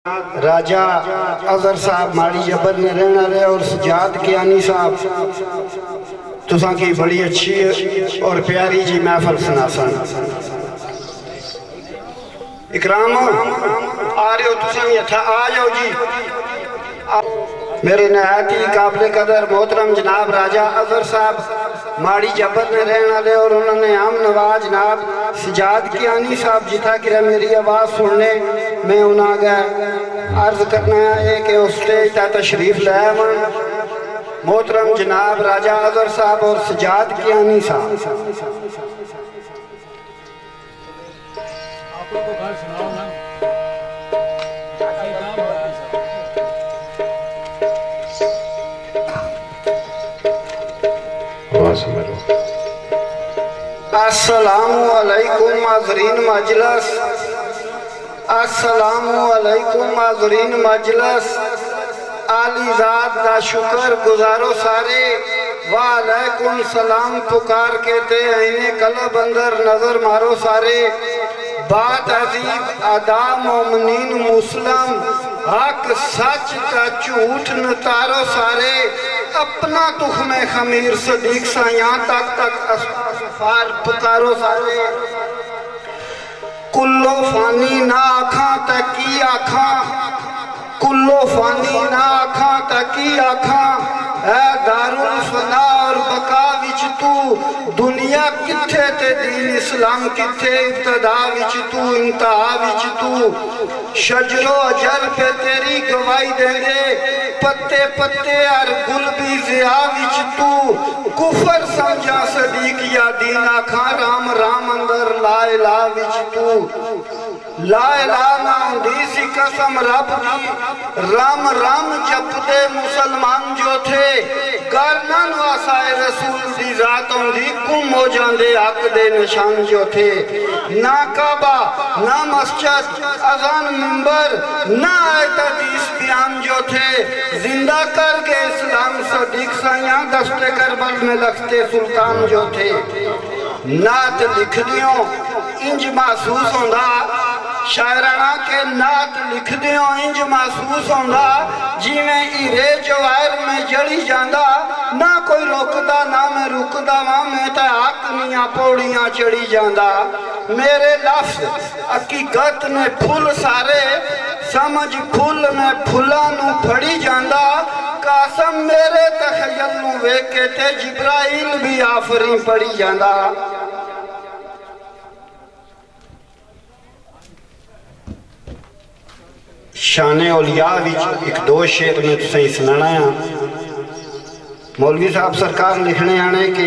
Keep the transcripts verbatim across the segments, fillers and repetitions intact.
राजा अजहर साहब माड़ी जबर में रहना रहे और सजाद कियानी साहब तुसा की बड़ी अच्छी और प्यारी जी महफल सुनासन। इकराम आ रहे हो तुसा यथा आ जाओ जी। मेरे नहायत ही काबिल कदर मोहतरम जनाब राजा अजहर साहब माड़ी जबर में रहने वाले और उन्होंने आम नवाज जनाब सजाद कियानी साहब जिथा कि मेरी आवाज़ सुनने में उन्हें गए अर्ज करना है कि उस स्टेज तक तशरीफ लाया मन मोहतरम जनाब राजा अजहर साहब और सजाद कियानी साहब। अस्सलामु अलैकुम माज़रीन मजलिस, अस्सलामु अलैकुम माज़रीन मजलिस। आली ज़ात दा शुक्र गुजारो सारे, वालेकुम सलाम पुकार के ते आईने कलब अंदर नजर मारो सारे। बात अजीब अदा मोमिनीन मुस्लिम, हक सच का झूठ नतारो सारे। अपना तुख्मे खमीर सदीक सा यहाँ तक तक असफार पुकारो सारे। कुल्लो फानी ना आखा तकी आखा, कुल्लो फानी ना आखा तकी आखा। है दारुल फना और बका विच तू, दुनिया किथे ते दीन इस्लाम किथे। इब्तदा विच तू इंतहा विच तू, शजरो अजर पे तेरी गवाही देंगे। पत्ते पत्ते और गुल भी ज़िया विच तू, कुफर समझा सदीक या दीन आखा। राम राम अंदर ला इलाहा विच तू, ला इलाहा ना होंदी सी कसम रब दी। राम राम जपदे मुसलमान जो थे, करनन वासाए रसूल दी जात होंदी। गुम हो जांदे हक दे निशान जो थे। ना काबा ना मस्जिद अजान मिंबर, ना आयत हदीस बयान जो थे। जिंदा कर के इस्लाम सदीक साया, दस्ते करबल में लखते सुल्तान जो थे। नात लिख दियो इंज महसूस होंदा, शायराना के नात लिख दियो इंज महसूस होंदा जिवें हीरे जवाहर में जड़ी जांदा। ना कोई रोकदा ना मैं रुकदा वा, मैं तो आकनियां पौड़ियां चढ़ी जांदा। मेरे लफ्ज हकीकत ने फुल सारे, समझ फुल में फुला नू फड़ी जांदा। कासम मेरे तखयल नू वेख के ते जिब्राइल भी आफरी पड़ी जांदा। शाने औलिया विच एक दो शेर में तुसें सुनाना है। मौलवी साहब सरकार लिखने आने के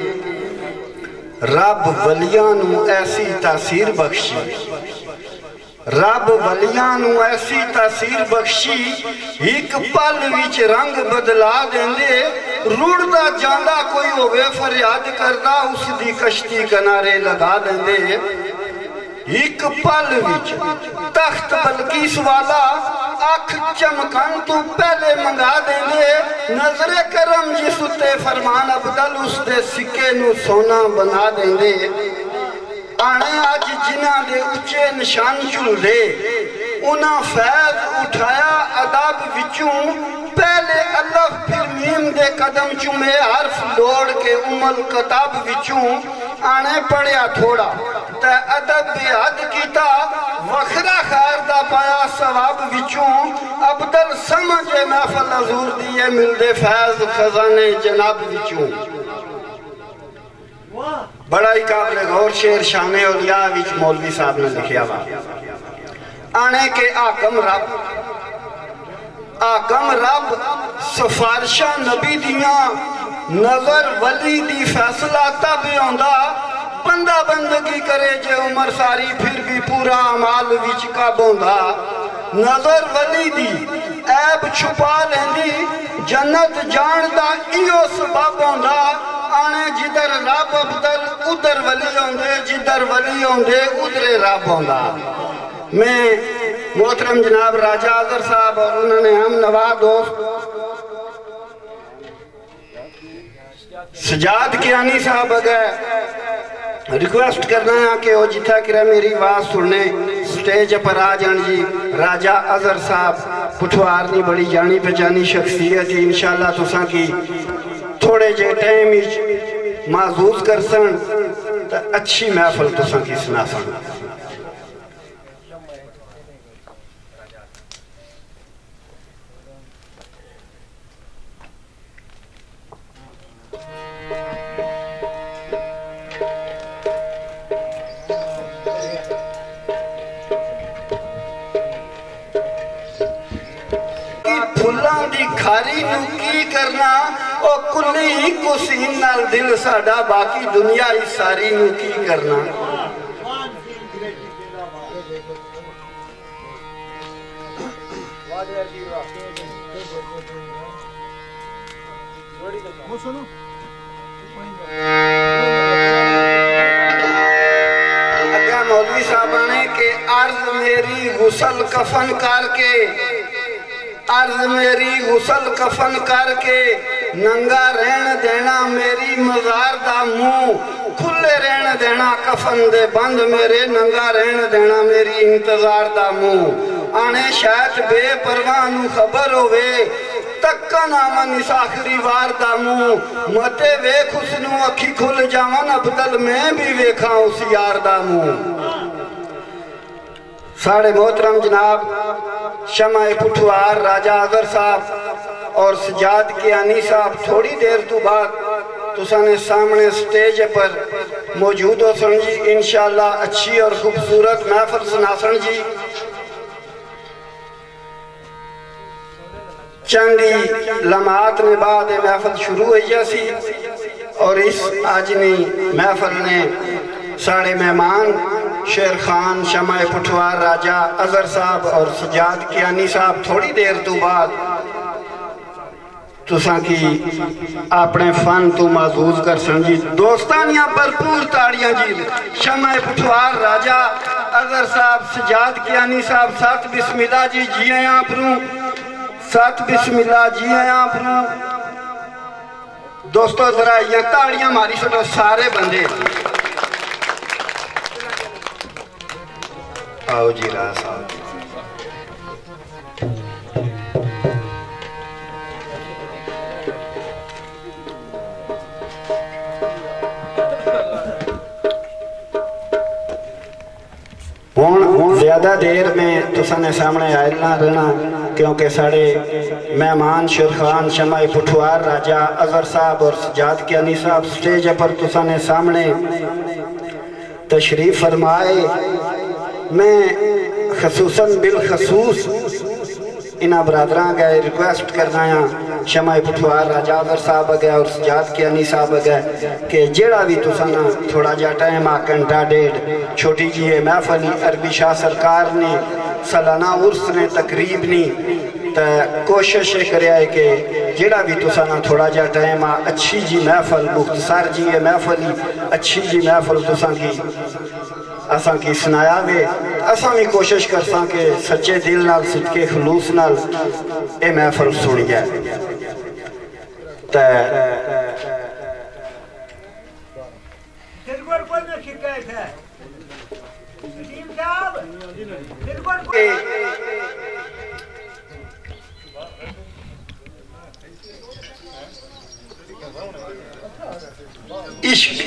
रब वलियां नू ऐसी तासीर बख्शी, रब वलियां नू ऐसी तासीर बख्शी। एक पल विच रंग बदला देंदे, रुड़दा जांदा कोई होवे फरियाद करदा, उसदी कश्ती किनारे लगा देंदे। एक पल विच तख्त बल्कीस वाला अख चमकन तू पहले मंगा देंगे। नजरे करम जिस उत्ते फरमान अब्दल, उसदे सिक्के नू सोना बना देंगे। आने अज जिन्हां दे उच्चे निशान झुलदे, उन्हां फैज उठाया अदब विचों। पहले अल्लाह फिर मीम दे कदम चुमे, हर्फ लोड़ के उमल किताब विचों। आने पढ़िया थोड़ा ते अदब बेहद कीता, वखरा खैर दा पाया सवाब विचों। अब्दल समझे महफल हजूर दिए, मिलदे फैज खजाने जनाब विचों। बड़ा ही काबिल गौर शेर शाने औलिया विच मौलवी साहब ने लिखिया वा। आने के आकम रब, आकम रब सिफारिशा नबी दिया। नजर वली दी फैसला तब आंदा, बंदा बंदगी करे जे उमर सारी, फिर भी पूरा अमाल विच कब आंदा। नजर वली दी ऐब छुपा लेंदी, जन्नत जान दा इहो सबब आंदा। आने जिधर रब अब्दल उधर वली आंदे, जिधर वली आंदे उधरे रब आंदा। मैं मोहतरम जनाब राजा अजहर साहब और उन्होंने हम नवा दोस्त सजाद कियानी साहब अगर रिक्वेस्ट करना है कि वो जिथा कि मेरी आवाज सुनने स्टेज पर आ जान जी। राजा अजहर साहब पुठवार की बड़ी जानी पहचानी शख्सियत ही इंशाल्लाह तुसा की थोड़े जे टाइम महसूस कर सन तो अच्छी महफल तुसा की सुना सन। फुल्लां दी खारी नू की करना ओ कुल्ली ही कुसीन नाल दिल साडा बाकी दुनिया ही सारी नू की करना। अग्गा मौलवी साहब ने के अर्ज मेरी गुसल कफन करके, अर्ज मेरी गुसल कफन करके नंगा रहन देना मेरी मजार दा मुंह, खुले रहन देना कफन दे बंद मेरे नंगा रहन देना मेरी इंतजार दा मुंह। आने शायद बेपरवाह नू खबर होवे तक्का नामा निस आखिरी वार दा मुंह, मते वेख उसनू अखी खुल जावन अबदल मैं भी वेखा उस यार दा मुंह। साढ़े मोहतरम जनाब शमाए पुठवार राजा अजहर साहब और सजाद कियानी साहब थोड़ी देर तो बाद तुसाने सामने स्टेज पर मौजूद हो सन जी। इंशाल्लाह अच्छी और खूबसूरत महफल सुनासन जी। चंद ही लम्हात ने बाद महफल शुरू हो जासी और इस आजनी महफल ने साढ़े मेहमान शेर खान शमाए पुठवार राजा अजहर साहब और सजाद कियानी साहब थोड़ी देर तो बाद तुसा की अपने फन तो महसूस कर सन जी। दोस्तानियां भरपूर ताड़ियां जी। शमाए पुठवार राजा अजहर साहब सजाद कियानी साहब सत बिस्मिल्लाह जी जी आए आप रू, सत बिस्मिल्लाह जी आए आप रू। दोस्तों जरा ये ताड़ियां मारी सको सारे बंदे। आओ जी राज साहब। हुण ज्यादा देर में तुसाने सामने आए ना रहना क्योंकि साढ़े मेहमान शेर खान शमाए पुठवार राजा अजहर साहब और सजाद कियानी साहब स्टेज पर तुसाने सामने तशरीफ फरमाए। मैं खसूसन बिल खसूस इन्ह बरदर गए रिक्वेस्ट करना है शमाए पुठवार राजा अजहर साहब अगे और सजाद कियानी साहब अगे कि जेड़ा भी तुसा ना थोड़ा जा टाइम आ घंटा डेढ़ छोटी जी है महफल अरबी शाह सरकार ने सालाना उर्स ने तकरीब नी तो कोशिश करे कि जेड़ा भी तुसा ना थोड़ा जा टाइम आ अच्छी जी महफल मुख्तसर जी है महफल अच्छी जी महफल तुसा की असा की सुनाया वे। असा भी कोशिश करसा कि सच्चे दिल नाल सदके खलूस नाल ए महफल सुनी जाए। इश्क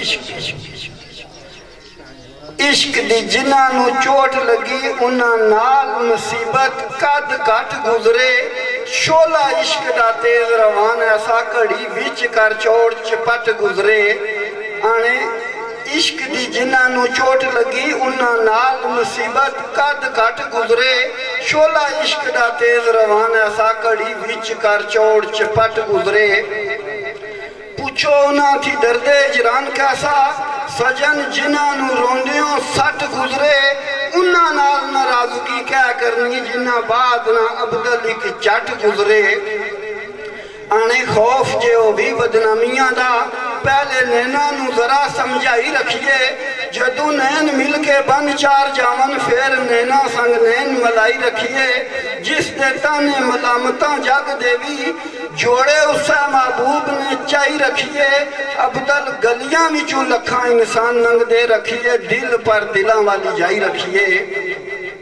इश्क दी जिन्हां नू चोट लगी उन्हां नाल मुसीबत कद घट गुजरे, शोला इश्क दा तेज रवान ऐसा घड़ी विच कर चोड़ चपट गुजरे। आने इश्क दी जिन्हां नू चोट लगी उन्हां नाल मुसीबत कद घट गुजरे, शोला इश्क दा तेज रवान ऐसा घड़ी विच कर चोड़ चपट गुजरे। पूछो ना थी दर्दे जरान कैसा सजन जिन्हां नू रोंदियों सट गुजरे, उन्हां नाल नाराजगी क्या करनी जिन्हां बाद ना अबदल इक चट गुजरे। आने खौफ जो भी बदनामियां दा पहले नैना नू जरा समझाई रखिए, जदू नैन मिल के बन चार जावन फिर नैना संग नैन मलाई रखिए। जिस दे ताने मलामता जग देवी जोड़े उस महबूब ने चाई रखिए, अबदल गलियां विचों लखा इंसान नंग दे रखिए, दिल पर दिलां वाली जाई रखिए।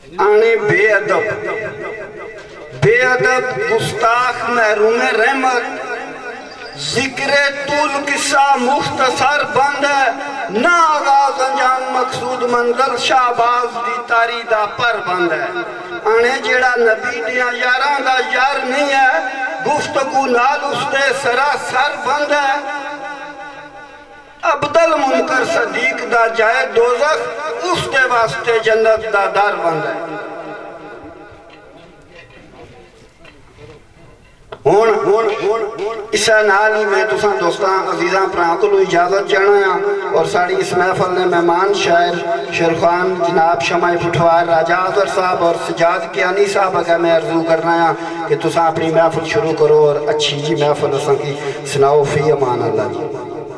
आने बेअदब बेअदब गुस्ताख महरूम रहमत जिक्र तूल किस्सा मुख्तसर बंद है ना आगाज अंजाम मकसूद मंजिल शाहबाज दी तारी दा पर बंद है आने जेड़ा नबी दियां यारां दा यार नहीं है गुफ्तगू नाल उसते सरासर बंद है अब्दुल मुनकर सदीक दा जाए दोज़ख उसके वास्ते जन्नत दा दर बंद है हुण हुण हुण इस नाल ही मैं तुसां दोस्तां अजीज़ां भरां कोलों इजाजत चाहना हां और साड़ी इस महफल ने मेहमान शायर शेरखान जनाब शमाई फुटवार राजा आजर साहब और सजाद कियानी साहब अगर मैं अर्जू करना हां कि तुसां अपनी महफल शुरू करो और अच्छी जी महफल असां की सुनाओ फी अमान अल्लाह जी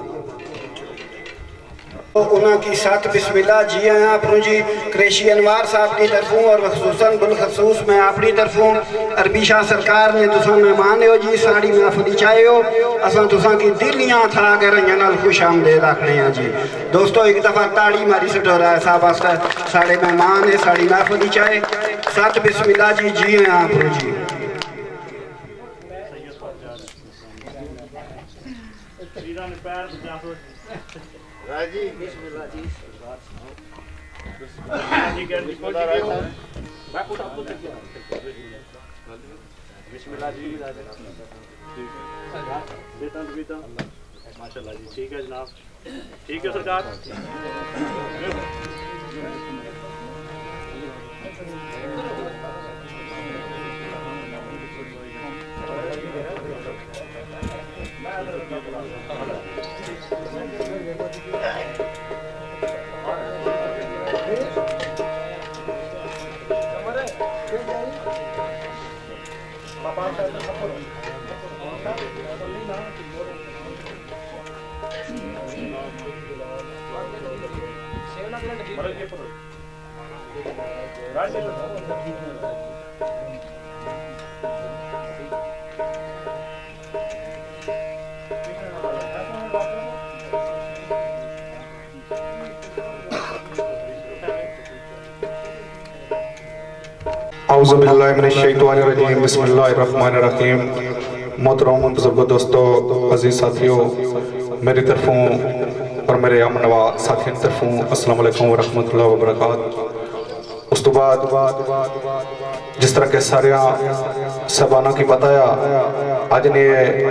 उनकी साथ बिस्मिल्लाह जी आया अपनों जी क्रेशी अनवार साहब की तरफों और खसूसन बिलखसूस मैं अपनी तरफों अरबी शाह सरकार ने तुसा मेहमान हो जी साड़ी महफली चाहे हो असा तुसा की दिलियां था कर नाल खुश आमदेद आखने हैं जी दोस्तों एक दफ़ा ताड़ी मारी सटो रहा है साहब वास्ते साढ़े मेहमान है साड़ी महफली चाहे साथ बिस्मिल्लाह जी जी आया अपनों जी राजी बिस्मिल्लाह जी बिस्मिल्लाह जी माशाल्लाह जी ठीक है जनाब ठीक है सरकार औज़ुबिल्लाहिमिनश्शैतानिर्रजीम बिस्मिल्लाहिर्रहमानिर्रहीम मोहतरम बुजुर्गो दोस्तों अजीज साथियों मेरी तरफों और मेरे हम नवा साथियों की तरफों अस्सलाम वालेकुम वरहमतुल्लाहि वबरकातुहू उस तो बाद जिस तरह के सारे साहबाना की बताया अज ने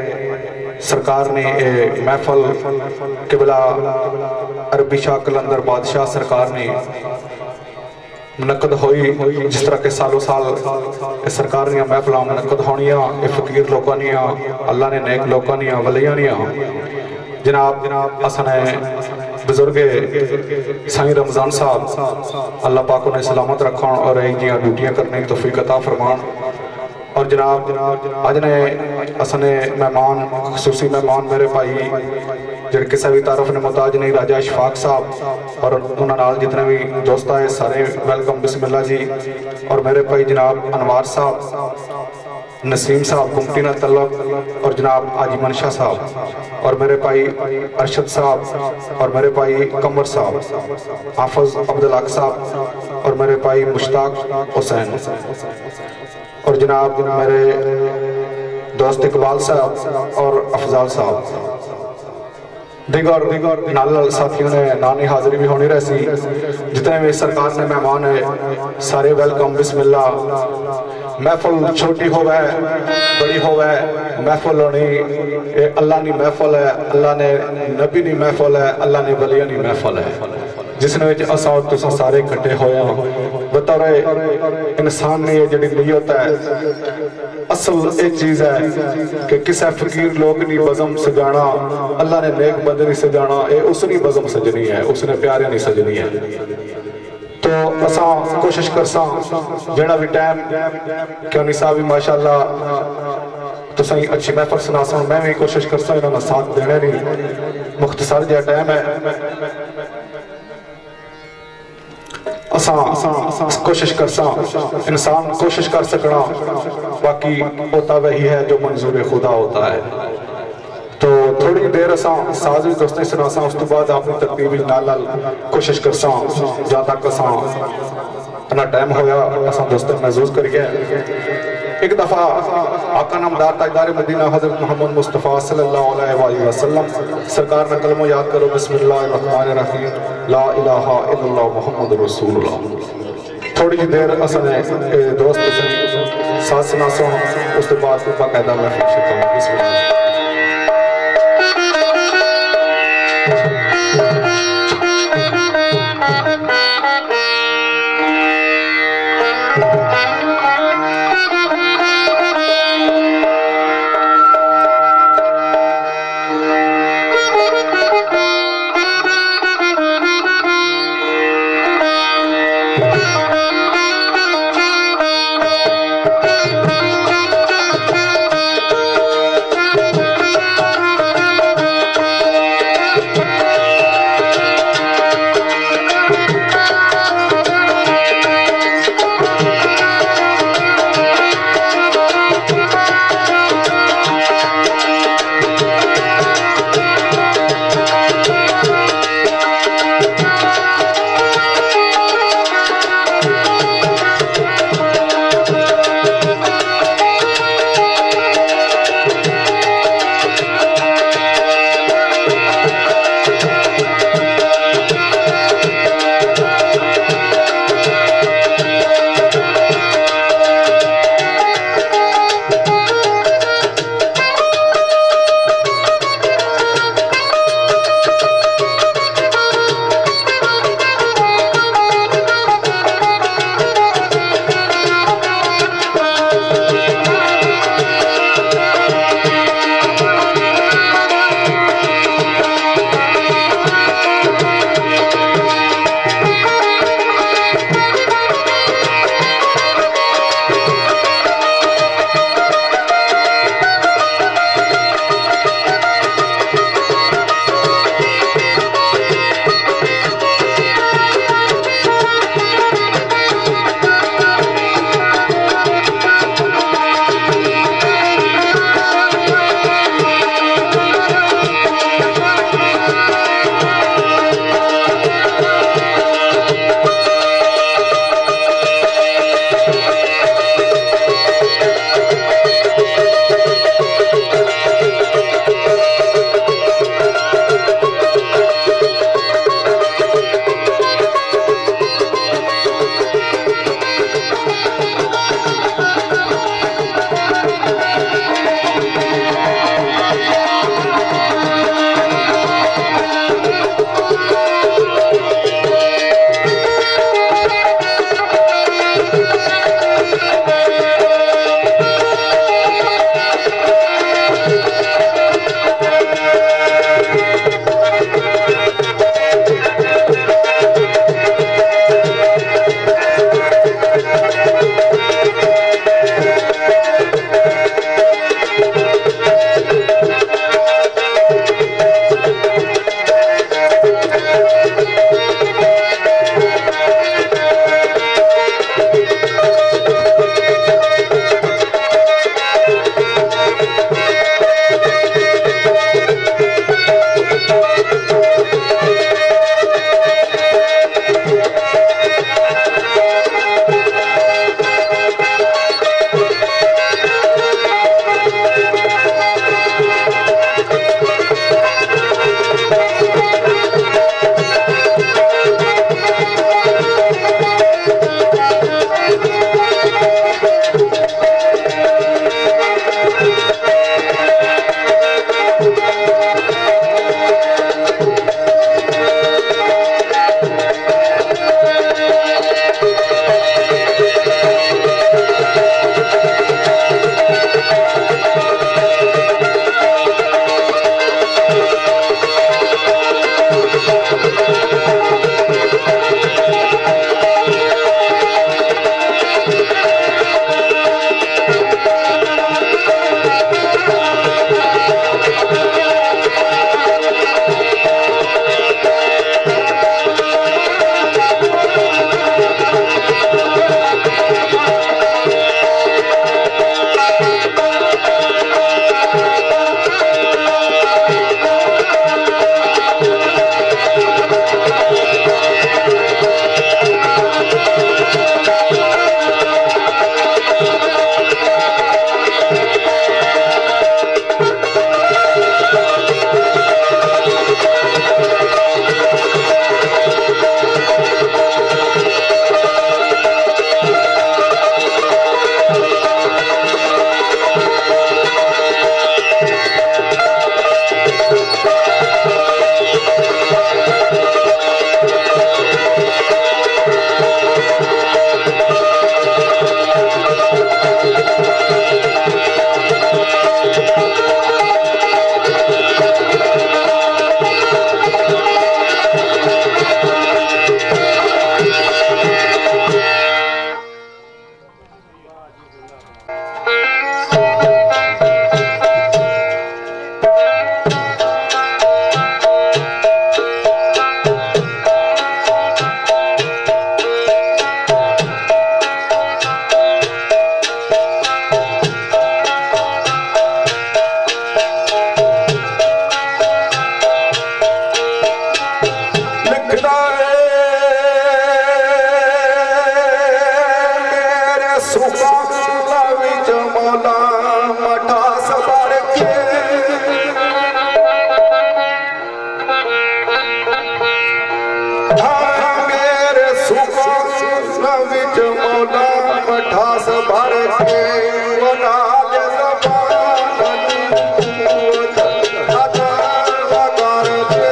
सरकार ने महफल किबला अरबी शाह कलंदर बादशाह सरकार ने मुनक्कद हुई जिस तरह के सालों साल सरकार दी महफल मुनक्कद होनिया फकीर लोगों दियां अल्लाह ने नेक लोगों दियां वलियां दियां जनाब जनाब असने बुजुर्ग साईं रमजान साहब अल्लाह पाक उन्हें सलामत रखन और इंजियां ड्यूटियां करने की तौफीक अता फरमान और जनाब अज ने असने मेहमान खसूसी मेहमान मेरे भाई जो किसी भी तारफ ने मुताज नहीं राजा इशफाक साहब और उन्होंने जितने भी दोस्त आए सारे वेलकम बिस्मिल्लाह जी और मेरे भाई जनाब अनवार साहब नसीम साहब गुमटी ना तलब और जनाब आजी मनशा साहब और मेरे भाई अरशद साहब और मेरे भाई कमर साहब हाफिज अब्दुल हक साहब और मेरे भाई मुश्ताक हुसैन और जनाब मेरे दोस्त इकबाल साहब और अफजाल साहब दिगर दिगर नाल साथियों ने नानी हाजिरी भी होनी रहती जितने भी सरकार ने मेहमान है सारे वेलकम बिस्मिल्लाह महफल छोटी होवे बड़ी होवे महफल होनी ये अल्लाह की महफल है अल्लाह ने नबी की महफल है अल्लाह ने वलियां की महफल है जिसने असा और तुसा सारे इकट्ठे होए बतौर इंसान ने ये जी नीयत है असल एक चीज है कि किसी फकीर लोग नहीं बज़म सजाना अल्लाह ने नेक बंदे नहीं सजाना ये उसनी बज़म सजनी है उसने प्यारे नहीं सजनी है तो असा कोशिश करसा जेड़ा भी टाइम क्यों नहीं साहब भी माशाअल्लाह तो सही अच्छी महफल सुना सा मैं भी कोशिश करसा इन्होंने साथ देने नहीं मुख्तसर जहा टाइम है असा कोशिश करसा इंसान कोशिश कर सकना बाकी होता वही है जो मंजूर खुदा होता है तो थोड़ी देर असा साज भी दोस्ती सुनासा उस तो बाद अपनी तरतीब नाल कोशिश करसा जहाँ तक असा ना टाइम होया असा दोस्तों महसूस करिए एक दफा आका नामदार ताजदार मदीना हजरत मोहम्मद मुस्तफ़ा सल्लल्लाहु अलैहि वसल्लम सरकार ने कलमो याद करो बिस्मिल्लाहिर रहमानिर रहीम ला इलाहा इल्लल्लाह मुहम्मद रसूलुल्लाह। थोड़ी जी देर असने दोस्त साथ सुना सो उसके बाद बाकायदा मैं बिस्मिल्लाह। Thank you. विच मौला मठास भर के बना दे ज़बान अदा कर दे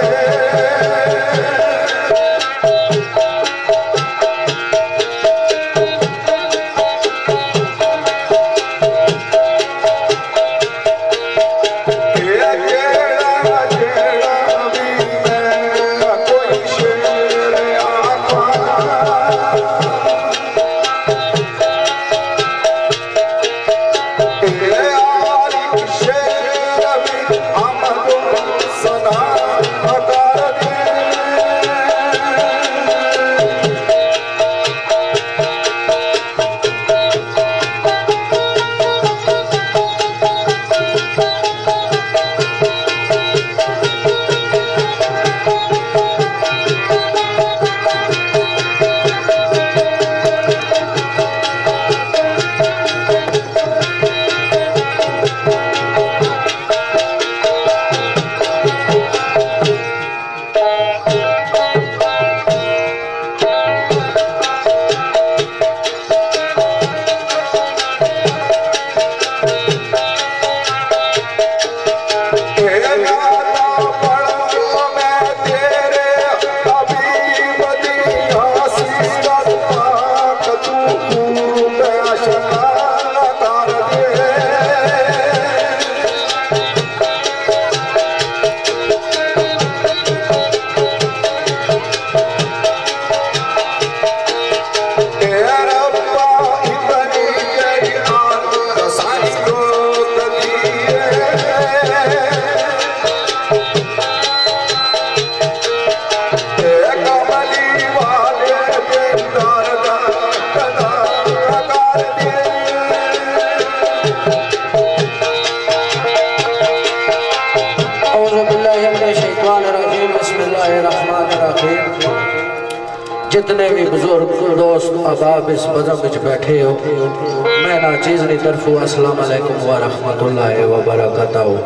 जितने भी बुजुर्ग दोस्त अहबाब इस बज़म में बैठे हो, मैं नाचीज़ की तरफ अस्सलाम वालेकुम व रहमतुल्लाहि व बरकातहू।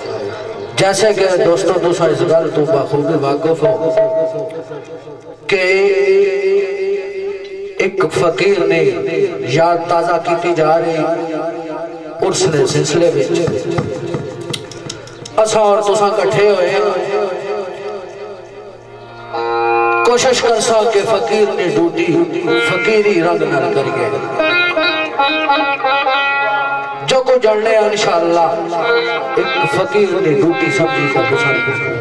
जैसे कि दोस्तों तुसा इस गल तो बखूबी वाकिफ हो कि एक फकीर ने याद ताज़ा की जा रही उर्स ने सिलसिले में असा और तुसा कट्ठे हुए कोशिश कर सा के फकीर ने ड्यूटी फकीरी रंग न करिए जो को जड़ने इंशाअल्लाह एक फकीर ने ड्यूटी समझी का पसंद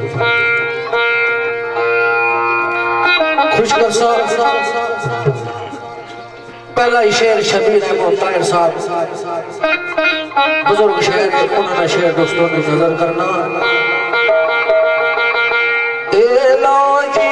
खुश कर सा पहला ही शेर शबीर अहमद ताहिर साहब बुजुर्ग शेर है, उन्होंने शेर दोस्तों ने नजर करना ए लो जी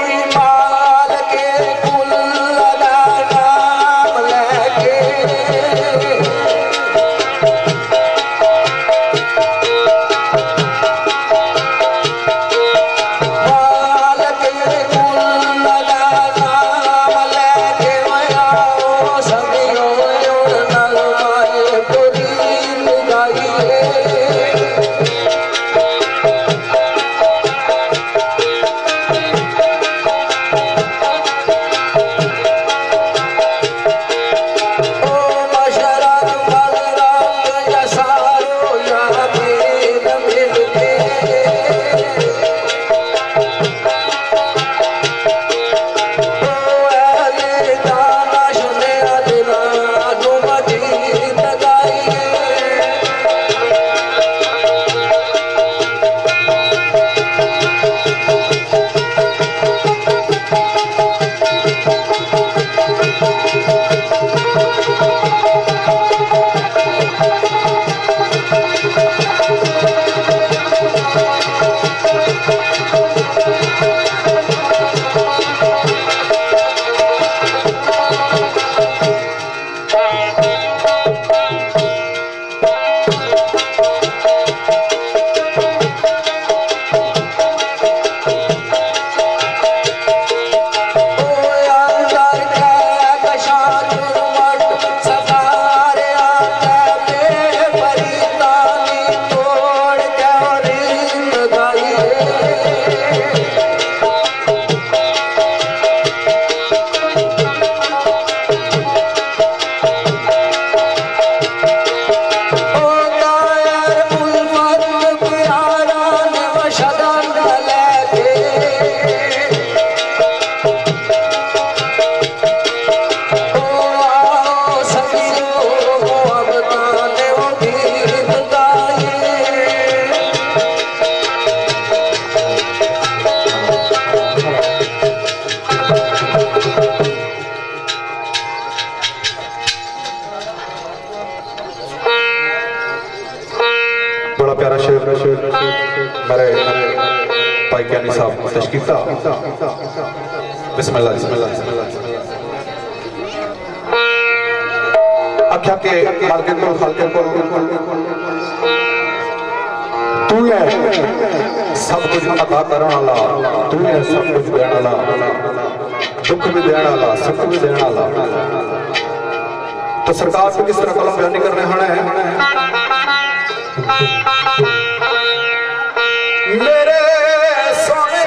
बड़ा प्यारा शेर मेरे भाई ज्ञानी साहब पेश किया। बिस्मिल्लाह आख्या के मालके को खालके को तू है सब कुछ अता करने वाला, तू है सब कुछ देने वाला, दुख भी देने वाला, सुख भी देने वाला। तो सरकार को किस तरह कलम बयानी कर रहे हैं? मेरे सोने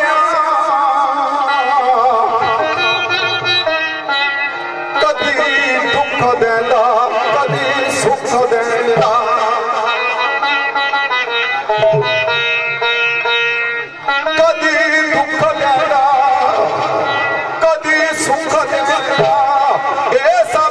कदी दुख देंदा कदी सुख देंदा, कदी दुख देंदा कदी सुख देंदा, ये सब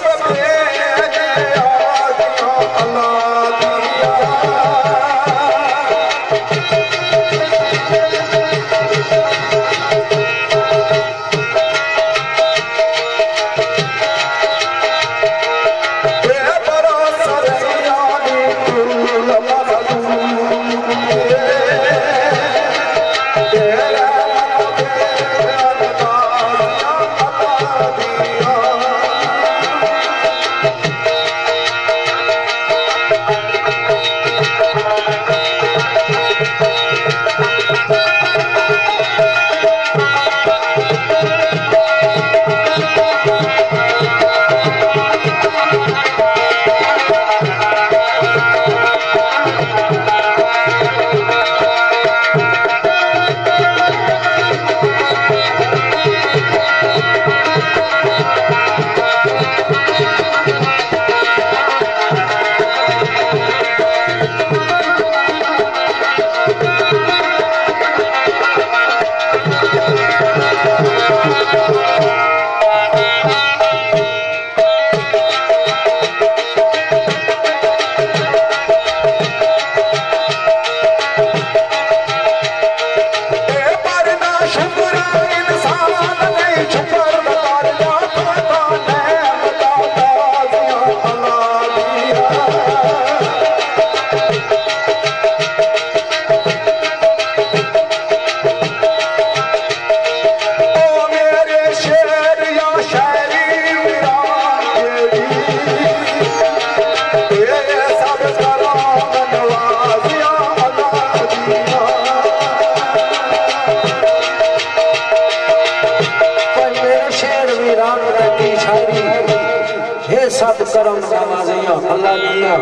सब करम नवाजियां अल्लाह दियां।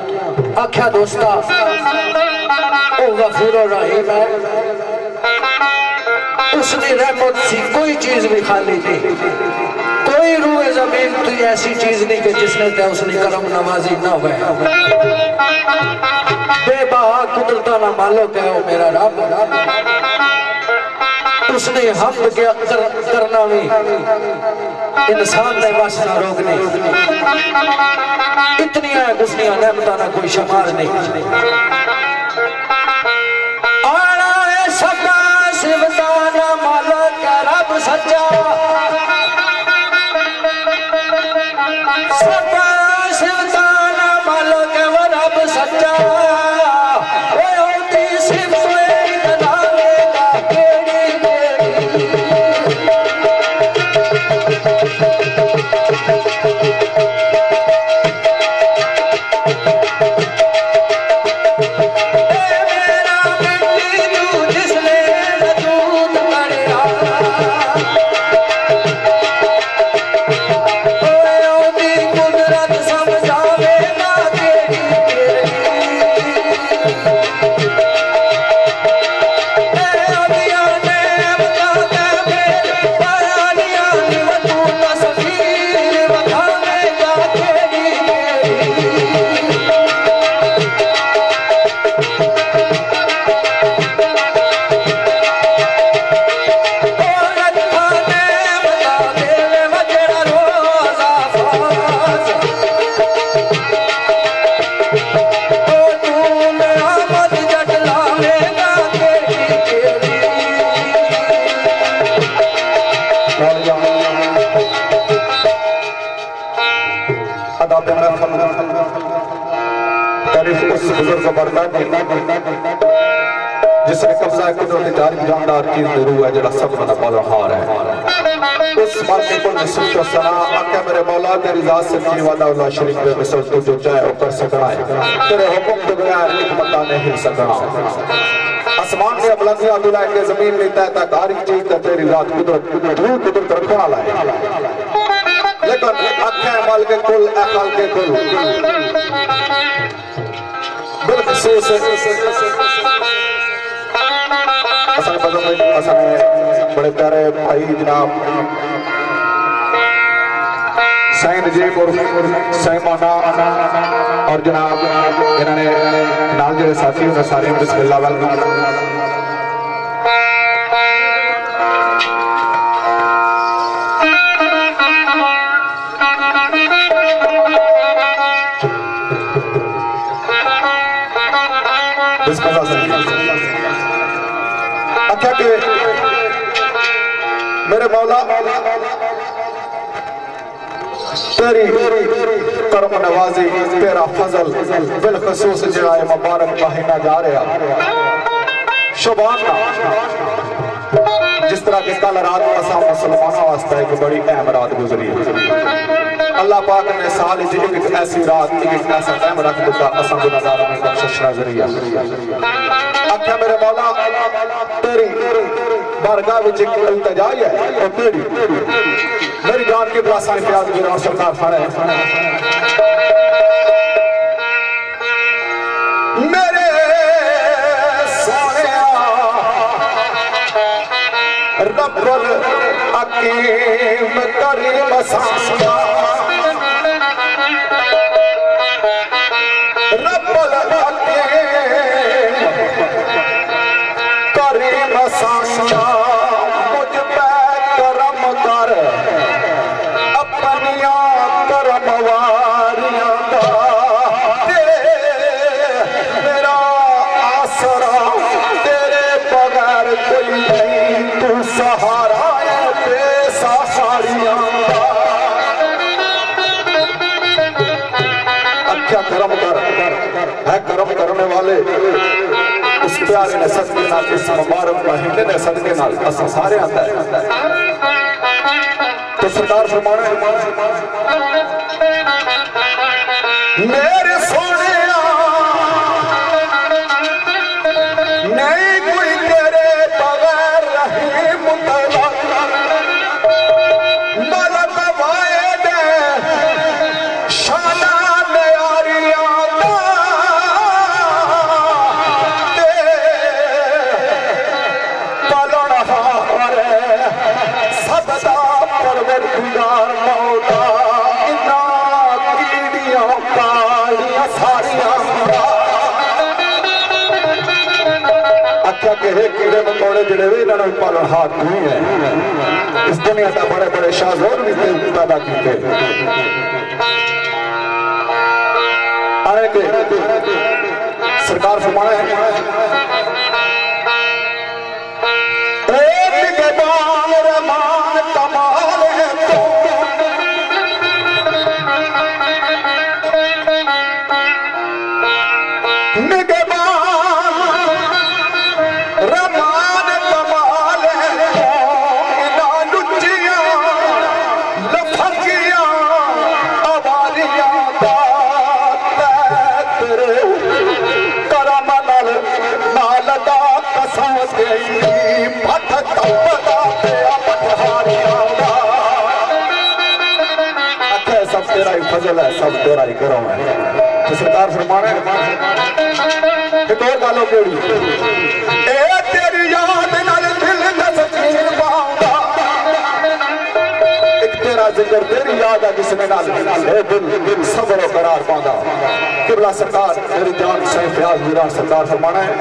आख्या दोस्ता ओ गफूर रहीम है, उसकी रहमत सी कोई चीज भी खाली नहीं, कोई रूए जमीन तो ऐसी चीज नहीं कि जिसने ते उसने करम नवाजी ना हुए। बेबहा कुदरत ना मालिक है ओ मेरा रब, उसने हम क्या कर, करना भी इंसान ने बस ना रोकने। इतनी गुस्सियां नेमता ना कोई शुमार नहीं। आना है सबका सिवताना मालिक रब सच्चा, सबका सिवताना मालिक वो रब सच्चा। तारीफ उस बुजुर्ग बरकत जिसने कब्जा कुदरत जारी जानदार चीज दी रूह है जेड़ा सब दा पालनहार है उस मालिक को नसीब तो सना आके मेरे मौला तेरी जात से की वादा अल्लाह शरीक पे मिसल तू जो चाहे वो कर सकना है तेरे हुक्म के बगैर एक बंदा नहीं हिल सकना आसमान ने बुलंदियां तू लेके जमीन में तय तक हर एक चीज का तेरी जात कुदरत कुदरत कुदरत रखने वाला है लेकिन आंखें माल के कुल अकल के कुल बिलखुसूस असल बदल असल बड़े प्यारे भाई जनाब सैन जी और सैमाना और जनाब इन्होंने नाल जो साथी उन्हें सारे बिस्मिल्लाह वेलकम अच्छा कि मेरे मौला तेरी करम नवाजी तेरा फजल बिलखसूस जो मुबारक महीना जा रहा शुभान जिस तरह के कल रात मुसलमानों वास्ते एक बड़ी अहम रात गुजरी अल्लाह पाक ने साल एक ऐसी रात एक ऐसा टाइम रख दिता असां गुनाहगारों में बख्शिश नजरिया आख्या मेरे मौला तेरी बारगाह विच एक इल्तिजा है और तेरी मेरी जान के प्यासा ने प्याज गिरा सरकार फड़े मेरे सोनिया रब्बुल हकीम करीम सासिया रब्बुल हकीम करीम सासिया मुझ पे करम कर अपनिया करम वारियां दा मेरा आसरा तेरे बगैर कोई नहीं तू सहारा है बेसहारियां अच्छा करम कर है करम करने वाले उस प्यारे ने सदके नाल इस मुबारक महीने ने सदके नाल असां सारे आंदा है तो सरकार फरमाने मेरे सोने नहीं कोई तेरे बगैर रहीम तेरा मलक वायद शाना यारियां परवरदिगार मौला इन्ना कीड़ियां कालियां सारियां अच्छा के कीड़े मकोड़े जड़े वे इन्होंने पालन हाथ नहीं है इस दुनिया का बड़े बड़े शाहजोर भी पैदा किए आए के सरकार फरमाना है सब तेरा ही फजल है सब तेरा ही करम है तो सरकार फरमाने एक और गालो केड़ी ए तेरी याद नाल दिल दा सकीन पाऊंगा एक तेरा जिक्र तेरी याद है जिसमें नाल ए दिल दिल सब्र और करार पांदा किबला सरकार मेरी जान से प्याज वीरा सरकार फरमाना है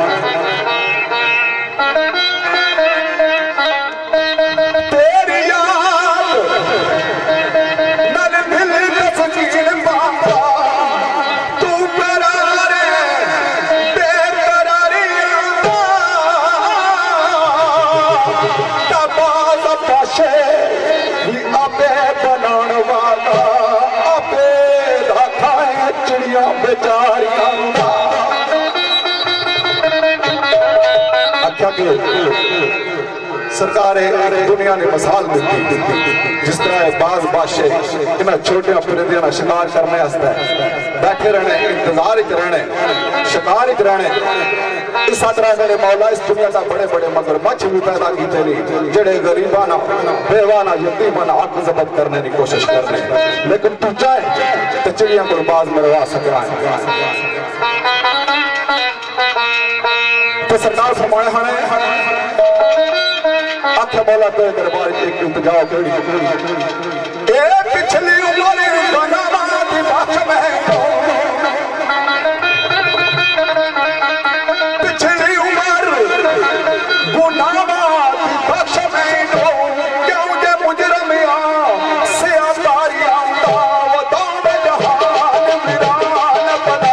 तेरी याद नाल दिल दा सकीन पाऊंगा तू करारे बेकरारी तबाज़ पाशे आपे बनाने वाला आपे रखा है चिड़िया बेचारियां आख्या के सरकार दुनिया ने मिसाल दी जिस तरह बाज बादशाह इन्हें छोटे परिंदियों का शिकार करने बैठे रहने इंतजार च रहने शिकार च रहने इस तरह मेरे मौला इस दुनिया का बड़े बड़े मगरमच्छ भी पैदा किए जेडे गरीबा ना बेवा ना यतीमा ना हक जबत करने की कोशिश करने लेकिन तू चाहे तो चिड़िया को बाज मरवा सकना है। तो सरकार फरमाया हने आख्या मौला तो दरबार एक इंतजाओ करी ए पिछली उम्र बनावा दी बात में पिछली उम्र गुनावा दी बख्श में दो क्यों जे मुजरमिया से आतारिया दा वदा में जहान वीरान बना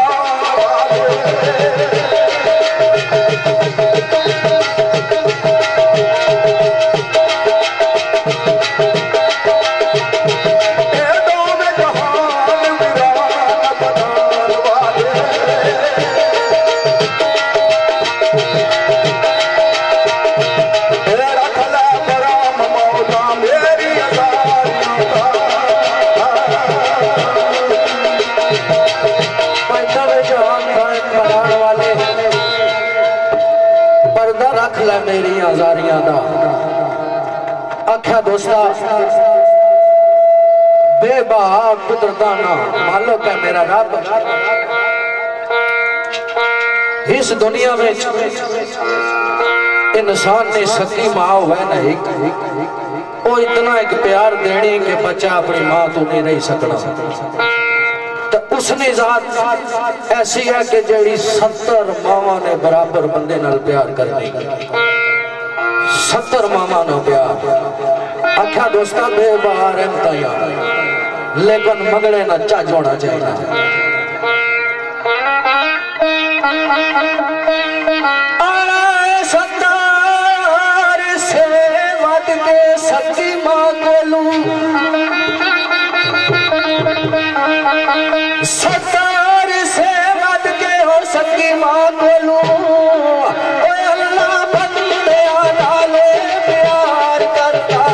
मेरी आजारियां दा आख्या दोस्ता बेबहा कुदरताना मालिक है मेरा रब इस दुनिया में इंसान ने सकी मां हुआ नहीं वो इतना एक प्यार देनी कि बच्चा अपनी मां तो नहीं रह सकना तो उसने जात ऐसी है कि जेड़ी सत्तर मावा ने बराबर बंदे नाल प्यार करनी सत्तर मावा ना प्यार आख्या दोस्ता बेबार इम्तिया लेकिन मगड़े ना चज होना चाहिए सत्तर से वध के सच्ची मां कोलू सत्तर से वध के हो सकी मां बोलू अल्लाह बंदे नाले प्यार करता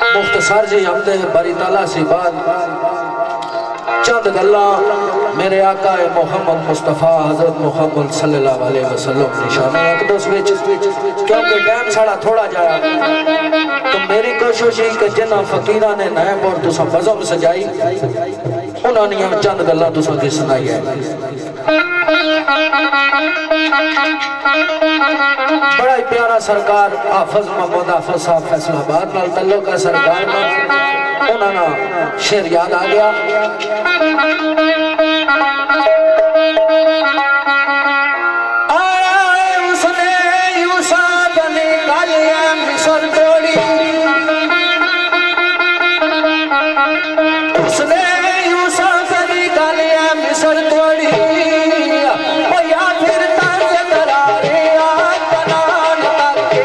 मुख्तसर जी हमदे बरी ताला सी बात चंद गल्ला मेरे आका मोहम्मद मुस्तफा हजरत मोहम्मद सल्लल्लाहु अलैहि वसल्लम निशाने अक़दस विच क्योंकि टाइम साड़ा थोड़ा जाया तो मेरी कोशिश है कि जिन्ना फकीरां ने नायब और तुसा बज़म सजाई उन्होंने चंद गल्ला तुसा की सुनाई है। बड़ा ही प्यारा सरकार हाफिज मोहम्मद हाफिज साहब फैसलाबाद नाल तल्लुक है सरकार में उन्होंने शेर याद आ गया। उसने यूसुफ ने गालियां मिस्र तोड़ी उसने यूसुफ ने गालियां मिस्र तोड़ी या फिर तर्ज करारे कनान करके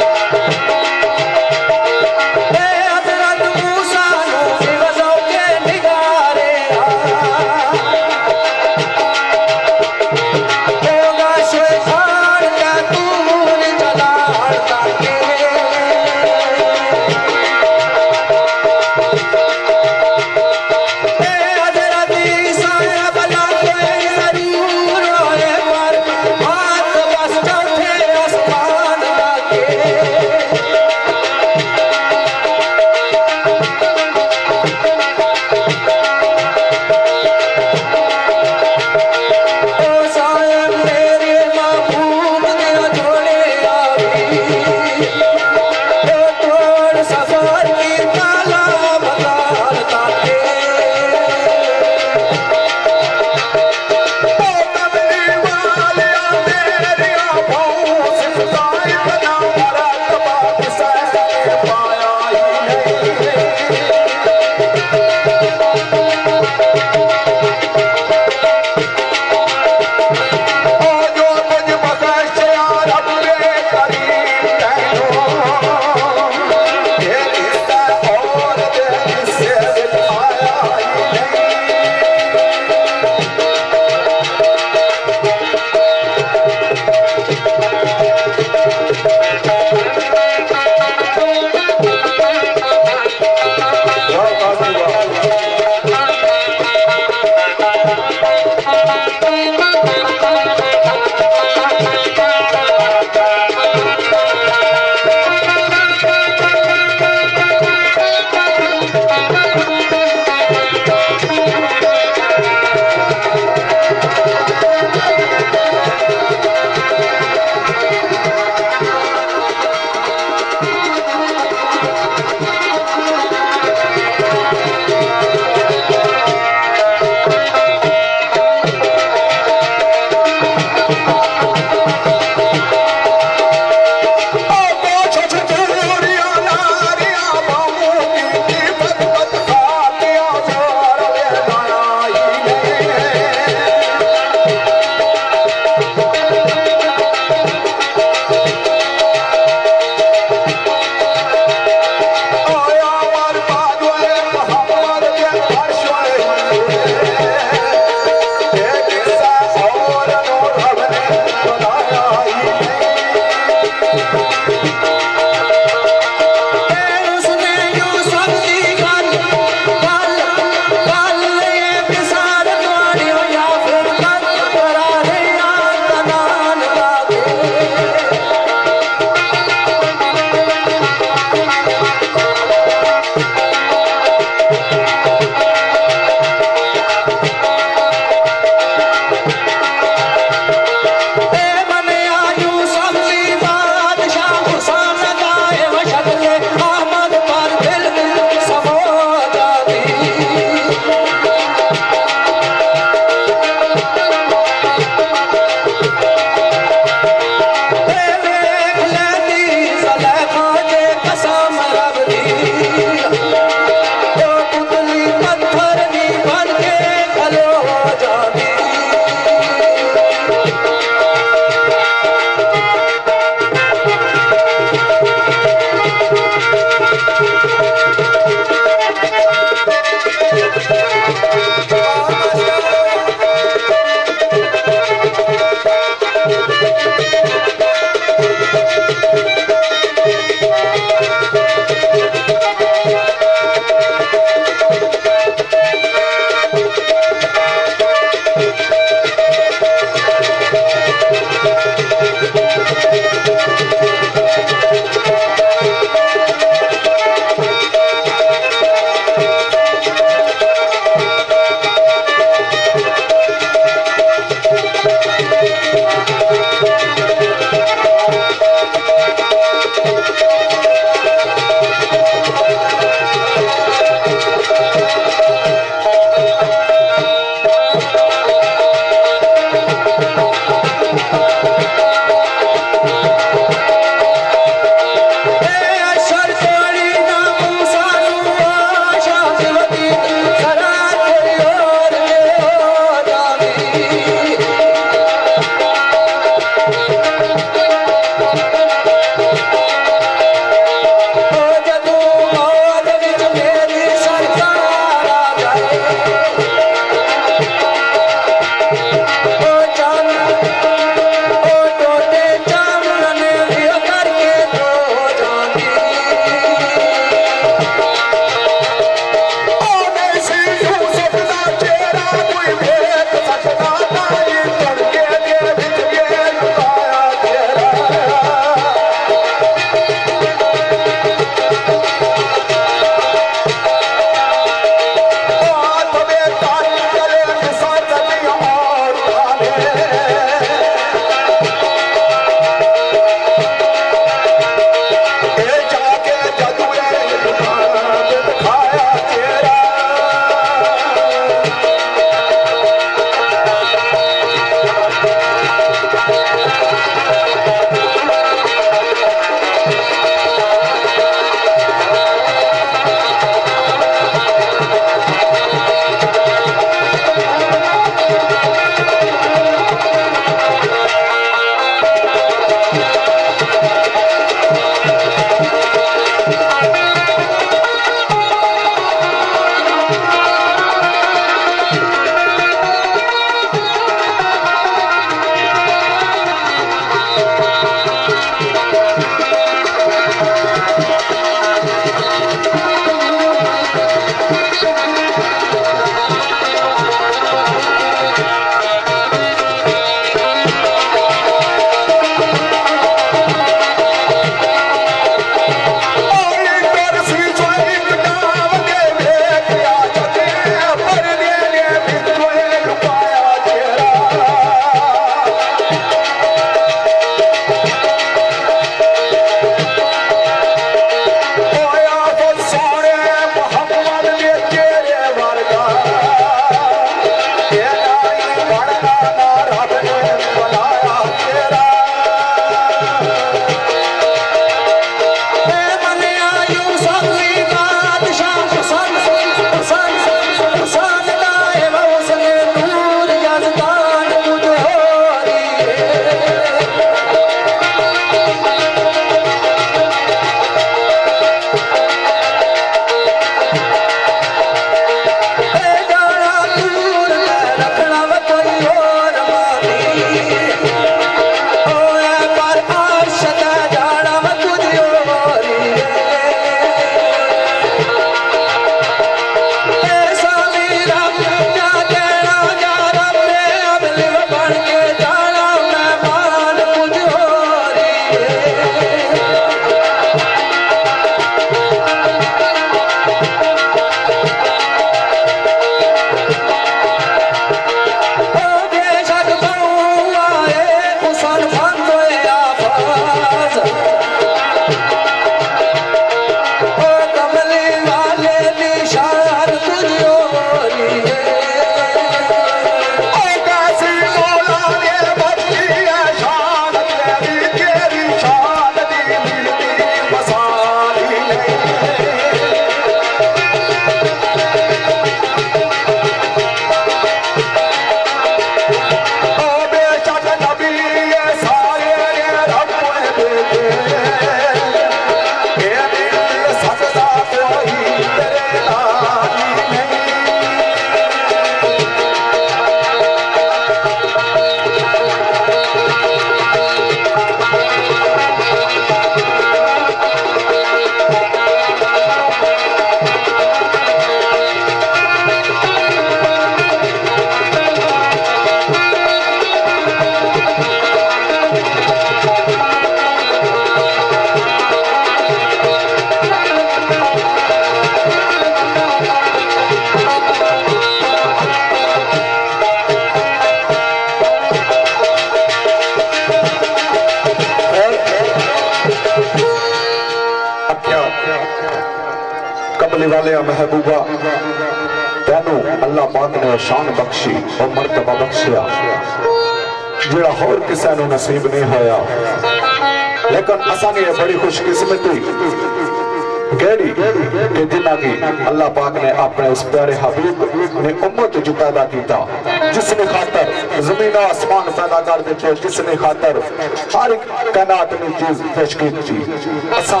हबीबा तेनू अल्लाह पाक ने शान बख्शी और मर्तबा बख्शिया जेड़ा होर किसी नू नसीब नहीं होया। लेकिन असानी बड़ी खुशकिस्मती गहरी कि जिन्ना की अल्लाह पाक ने अपने उस प्यारे हबीब ने उम्मत जो पैदा किया, जिसने खातर जमीन आसमान पैदा कर दिते, जिसने खातर हर एक कायनात में चीज पेश की थी। असा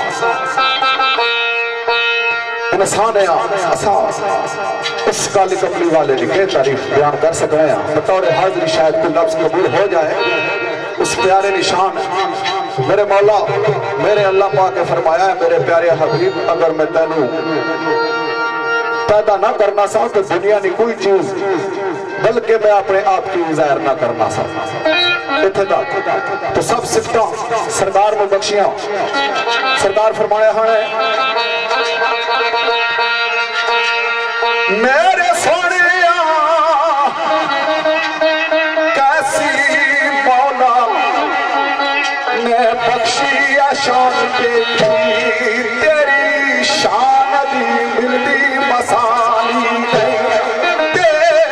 इंसान उस काली कमली वाले की तारीफ बयान कर सकते हैं। बतौर हाजिरी शायद कोई लफ्ज कबूल हो जाए। उस प्यारे निशान मेरे मौला मेरे अल्लाह पाक ने फरमाया है, मेरे प्यारे हबीब अगर मैं तेनू पैदा ना करना सा तो दुनिया की कोई चीज बल्कि मैं अपने आप की जाहिर ना करना सा। इत्थे तक तो सब सिफत सरदार में बख्शियां। सरदार फरमाया है मेरे सोने कैसी मौला ने बख्शी शान देखी, तेरी शान दी मिलती मसाली दे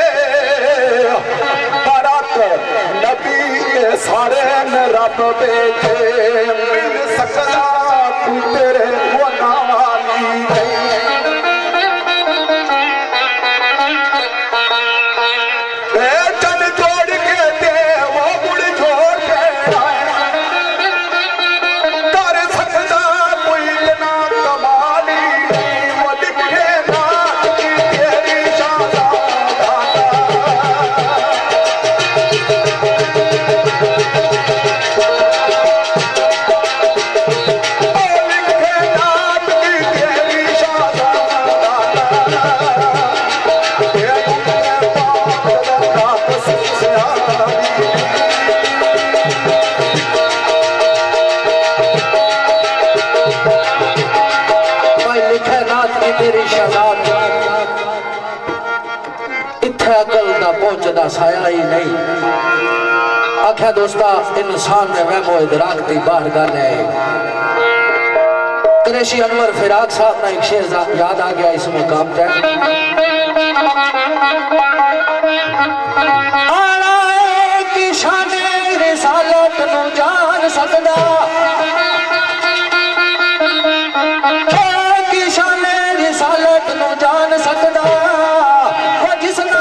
बरत नबी के सारे ने रब देखे, मिल सकता तू तेरे गुनावाली दे। पहुंचता साया ही नहीं आख्या दोस्ता इंसान में वहमो इदराक दी बाहर गल है। कुरैशी अनवर फिराक साहब ना एक शेर याद आ गया इस मुकाम पे। आला की शान रिसालत नू जान सकदा, की शान रिसालत नू जान सकदा, जिसना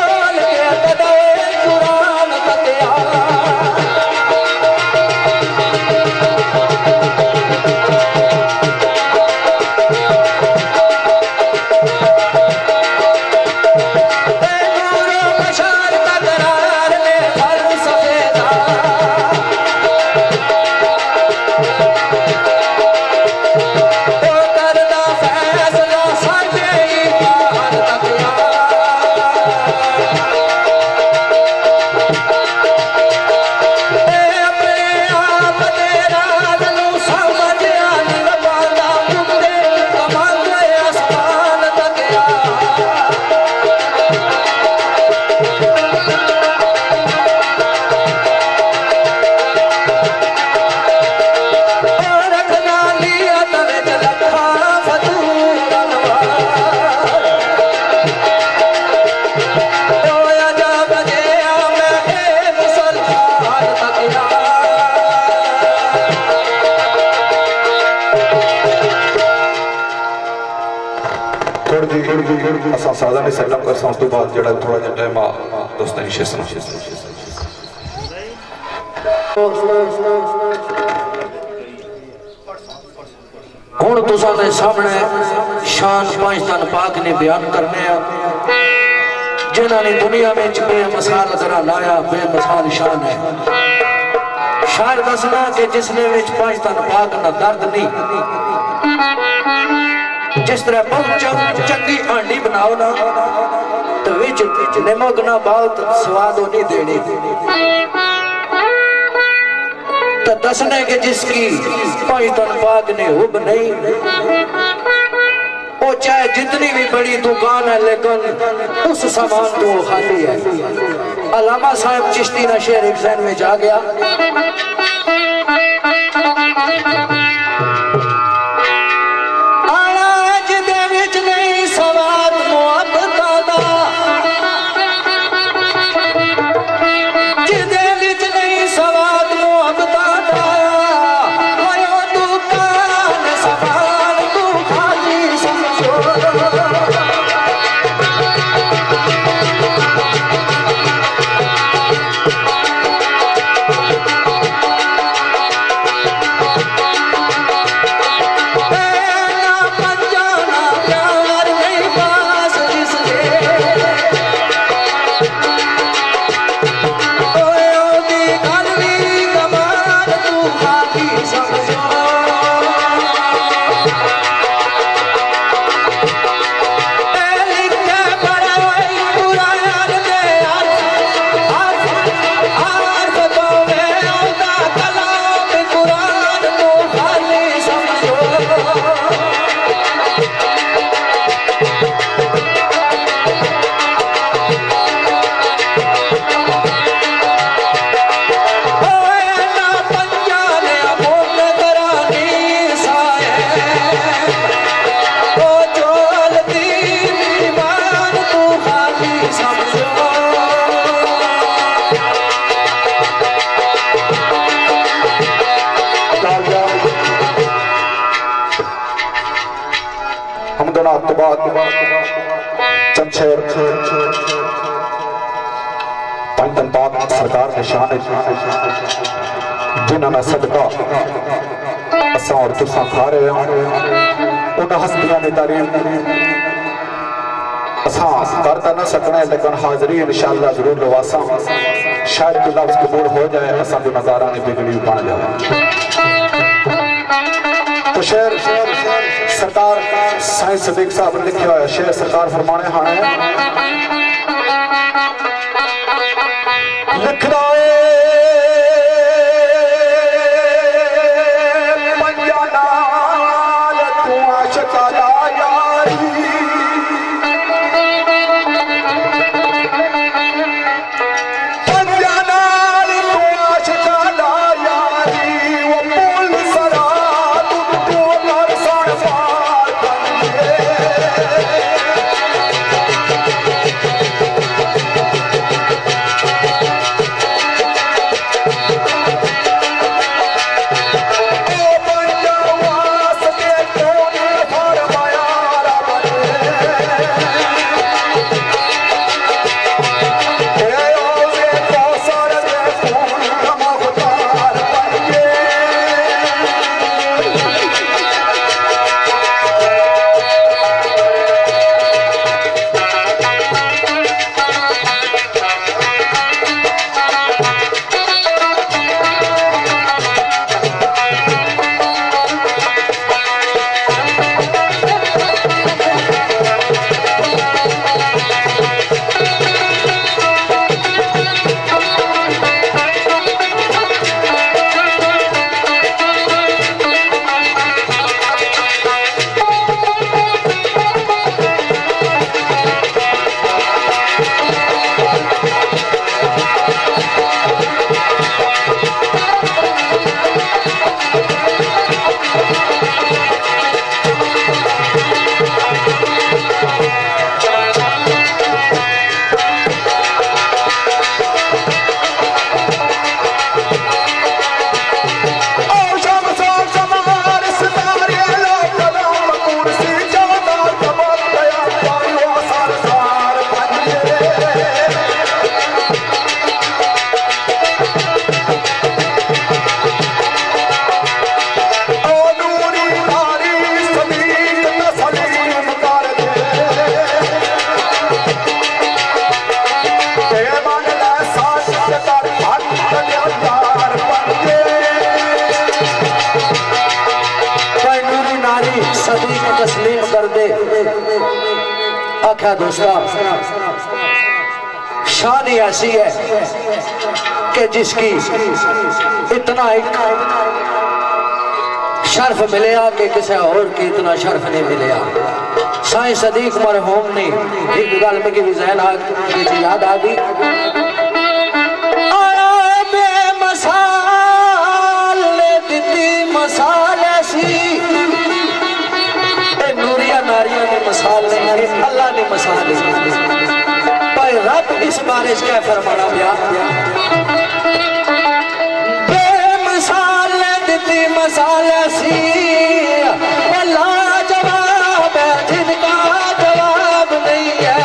सादा ने सैटअप कर उस तो बाद जड़ा थोड़ा जिहा टाइम आ दोस्तों ने शेर सुना। हुण तुसां दे सामने शान पांच तन पाक ने बयान करने जिन्हां ने दुनिया में बेमिसाल तरह लाया, बेमिसाल शान है। शायर दसना कि जिसने विच पांच तन पाक ना दर्द नहीं, जिस तरह बहुत चंगी हांडी बनाओ ना तो विच नमक ना बहुत स्वाद नहीं देनी, तो दसने के जिसकी पांच तन पाक ने हुब नहीं, वो चाहे जितनी भी बड़ी दुकान है लेकिन उस सामान तो खाली है। अल्लामा साहब चिश्ती ना शेर एक जहन में जा गया। आला जिदे विच नहीं सवा चंद पंचन पाक सरकार के शान जिन्होंने सदका असा और तुसा खा रहे हैं उन हस्तियों की तारीफ असा करता ना सकना है, लेकिन हाजरी इंशाअल्लाह जरूर लवासा। शायद कोई लफ्ज कबूल हो जाए, असा को नजारा नहीं बिगड़ी बन जाए। तो शेर सरकार साईं सदीक साहब ने लिखा हुआ शेर सरकार फरमाने हाँ लिख रहा है तस्लीम कर दे। आख्या दोस्तों शान ही ऐसी है कि जिसकी इतना एक शर्फ मिलया कि किसी और की इतना शर्फ नहीं मिलया। साईं सदीक मरहूम ने एक गल में भी जहन याद आ गई, मसाल ऐसी नूरिया नारिया ने मसाल नहीं, अल्लाह ने मसाल पर रब इस बारे क्या फरमाना पिया, बेमिसाल दी मसाल ऐसी अल्लाह जवाब है जिनका जवाब नहीं है।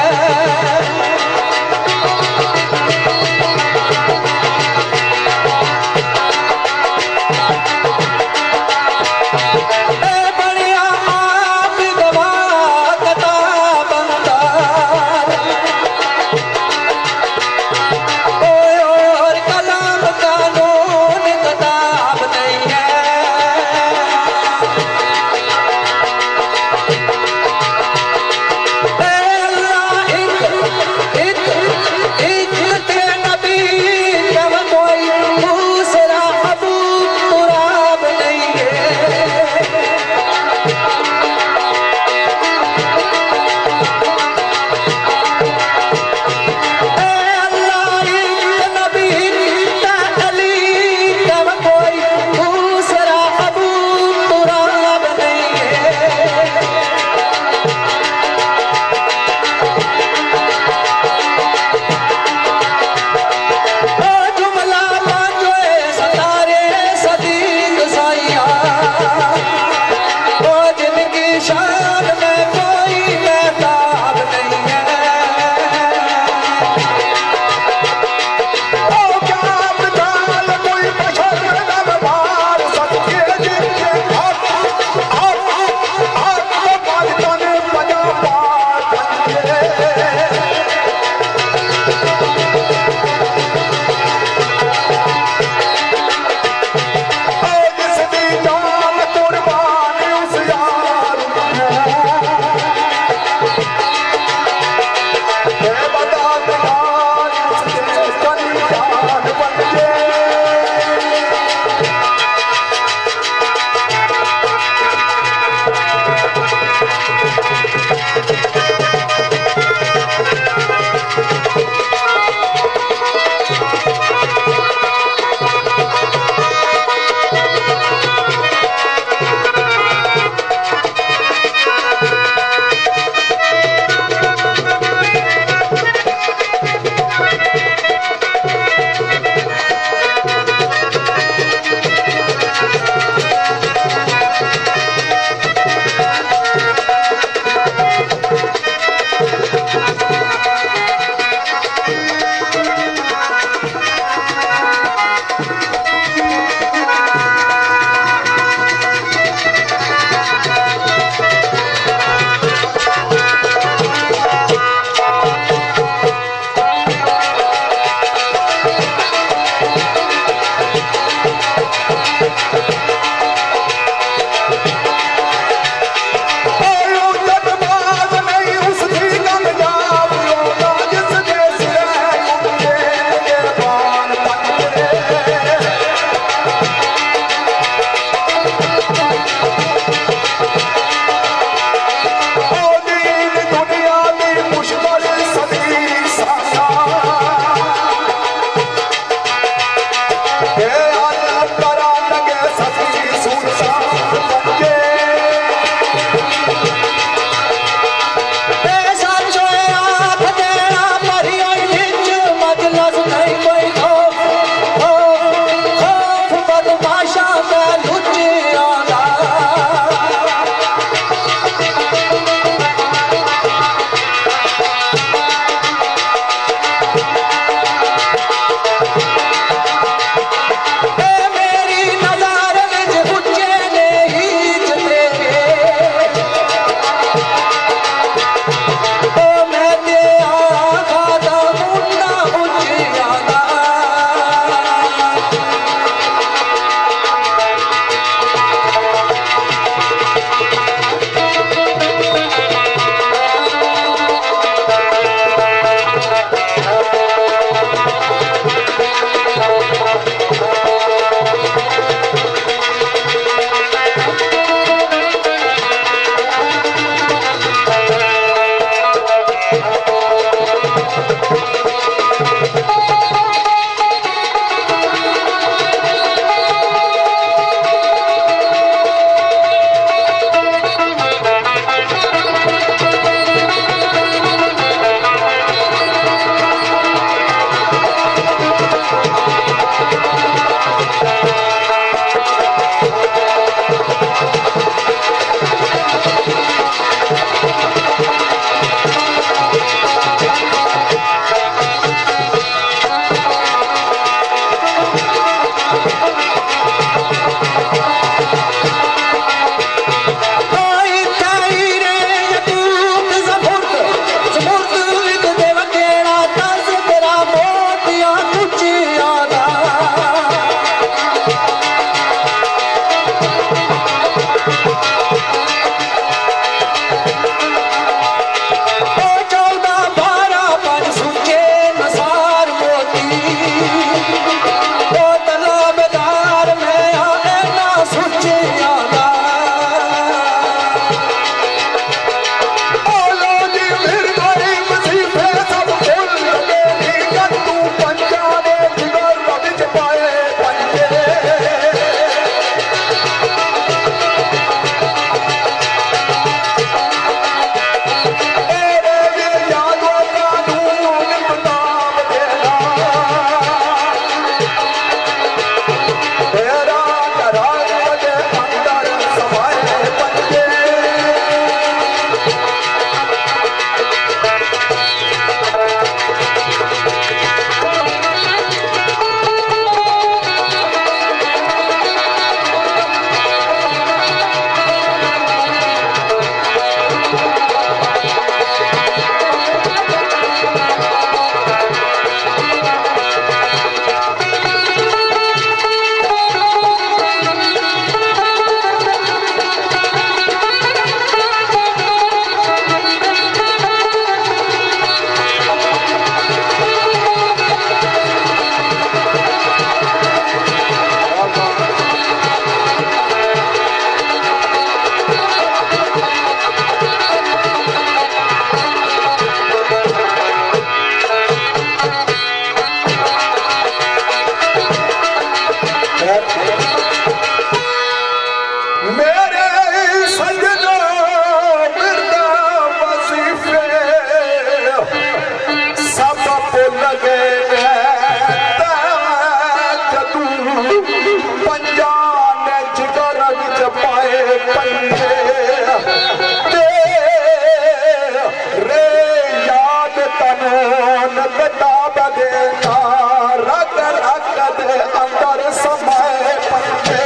किताब दे रग रग दे अंदर समय पंजे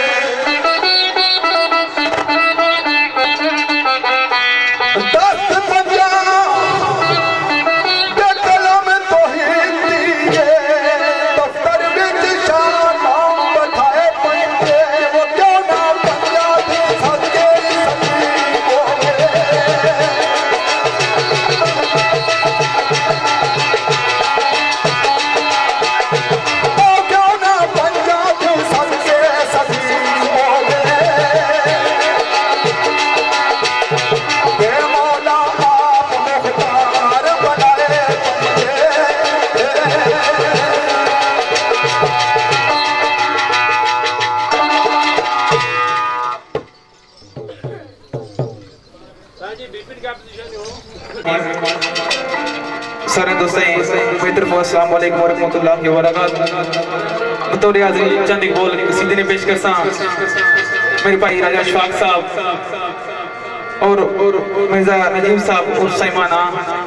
दस पंजा दे कलम तो ही दिए दफ्तर विच शाह नाम बैठाए पंजे वो क्यों ना पंजा दी सके सकी हो सारे दोस्तों मित्र को अस्सलाम वालेकुम वरहमतुल्लाहि वबरकातुहू। बतौर हाज़िर चंद इकबाल कसीदे ने पेश करसा मेरे भाई राजा अशफाक साहब और और मिर्जा नजीम साहब और सैमाना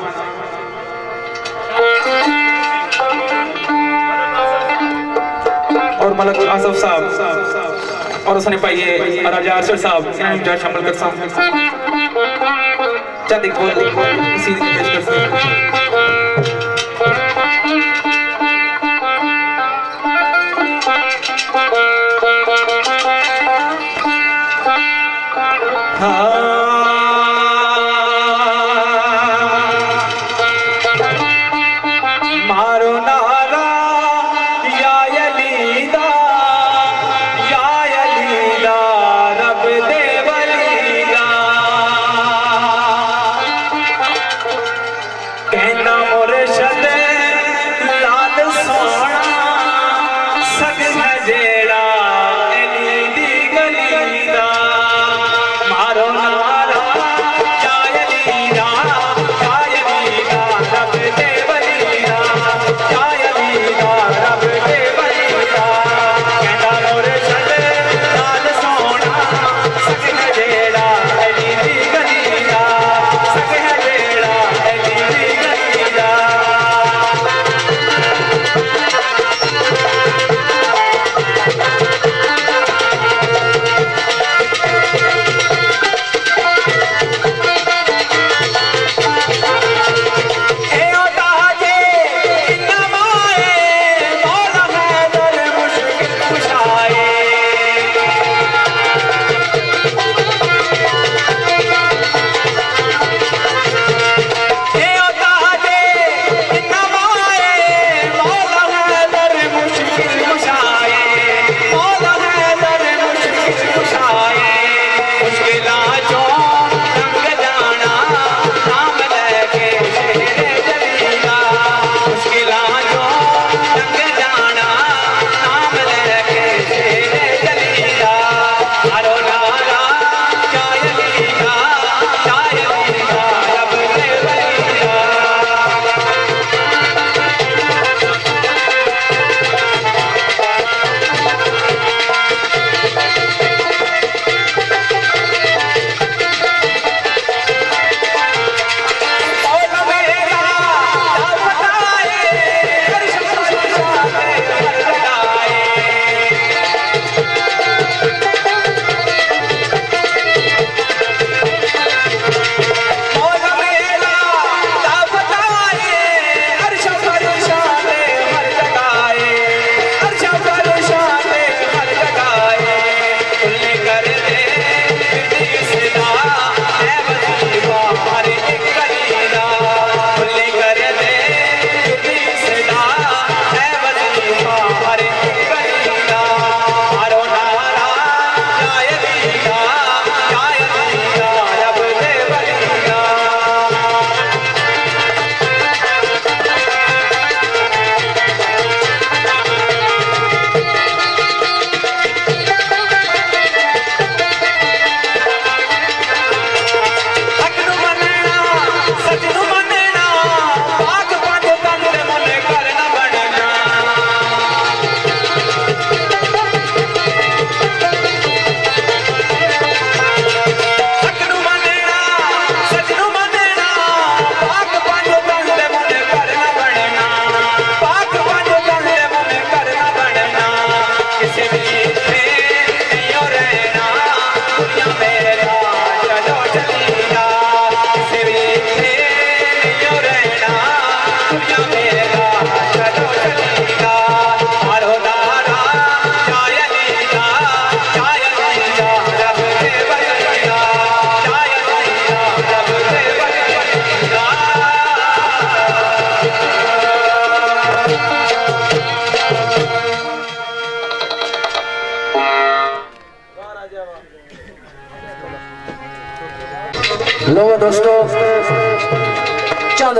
और मलक आसफ साहब और उसने भाई राजा अरशद साहब इन्हें जा शामिल करसा चंद इकबाल कसीदे ने पेश करसा। मारो नारा या यलीदा या यलीदा रब दे वलीदा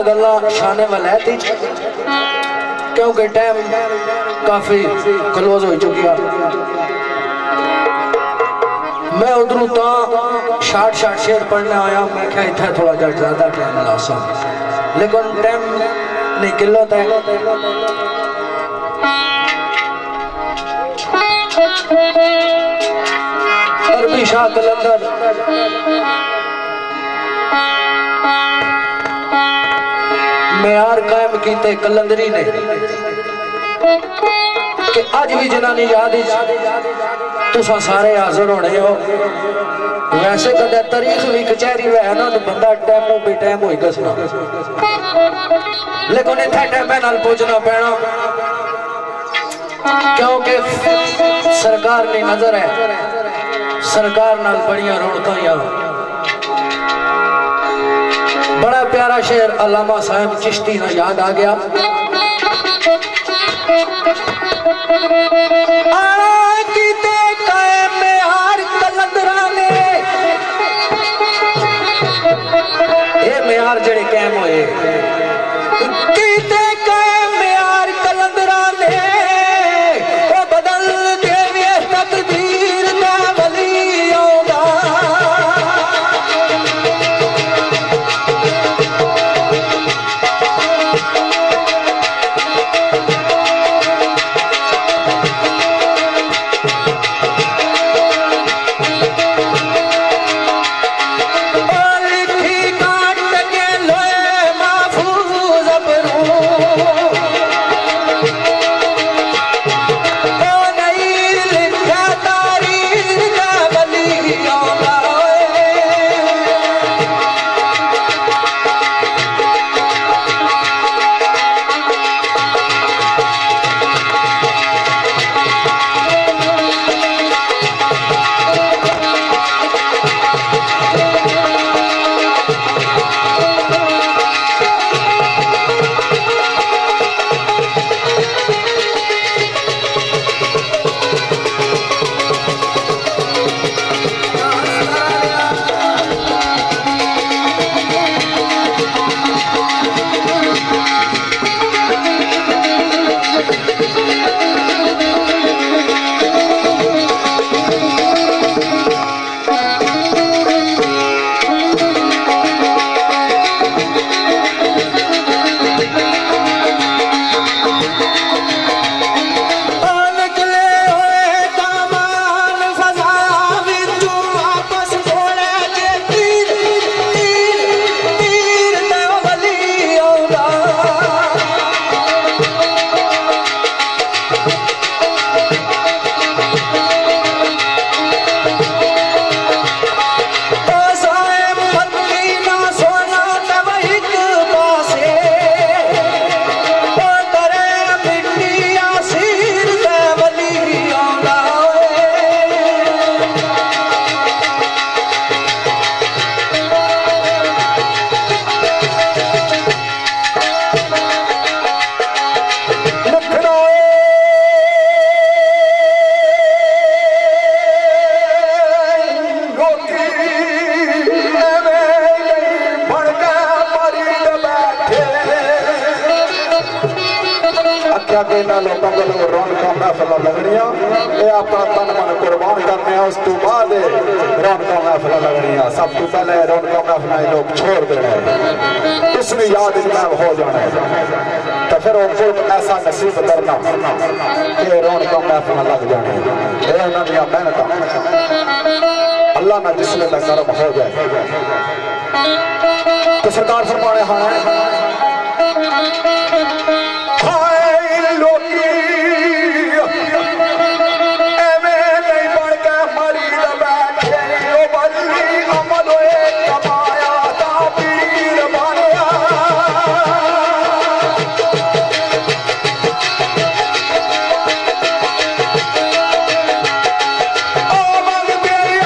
गल्ला शाने वाला थी क्योंकि टाइम काफी क्लोज हो चुकी है। मैं उधरों तो शार्ट शार्ट शेर पढ़ने आया, मैं क्या इतना थोड़ा जा ज्यादा टाइम ला सा, लेकिन टाइम नहीं किलो था। अरबी शाह कलंदर मेयार कायम कीते कलंदरी ने कि अज भी जनानी याद तुसा सारे हाजिर होने हो। वैसे कदे तारीख भी कचहरी है ना, बंदा टाइमों भी टाइम हो दसना, लेकिन इतना टाइम नाल पहुंचना पैना क्योंकि सरकार ने नजर है, सरकार नाल बड़ियां रौनकां। बड़ा प्यारा शेर अल्लामा साहब चिश्ती ना याद आ गया। ये मेयार जड़े कैम होए कीते कैम मेयार कलंदरा ने ओ बदल देवे तकदीर दा वली आउंदा। अल्लाह ना जिसले तक कर्म हो जाए तो सरकार फरमाने हाय लोकी एवें नहीं बन के मरी बैठे ओ बली अमल होए कमाया ता पीर बनया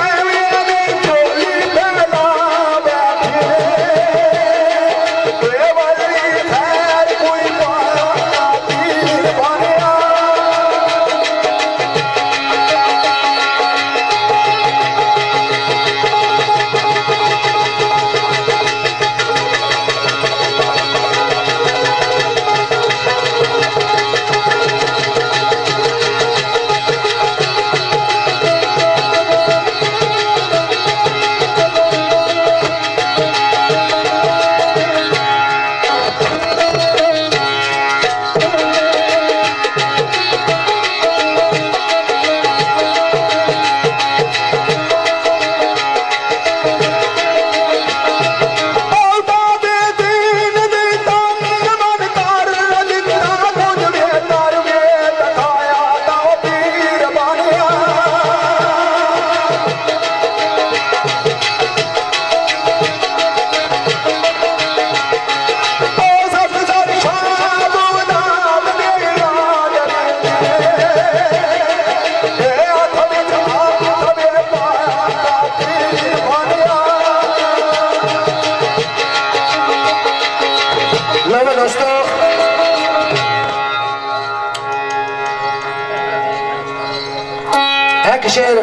Yeah. दोस्तों एक शेर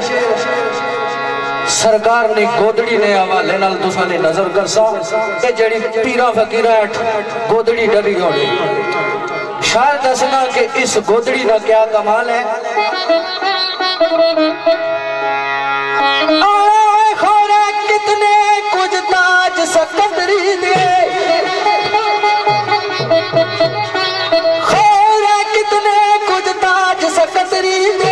सरकार ने गोदड़ी ने हवाले नाल तुसां दी नजर करसा कि जेड़ी पीरा फकीरा गोदड़ी डरी होनी शायद दसना कि इस गोदड़ी का क्या कमाल है। खोरे कितने कुछ ताज सकंदरी दे खोरे कितने कुछ ताज सकंदरी दे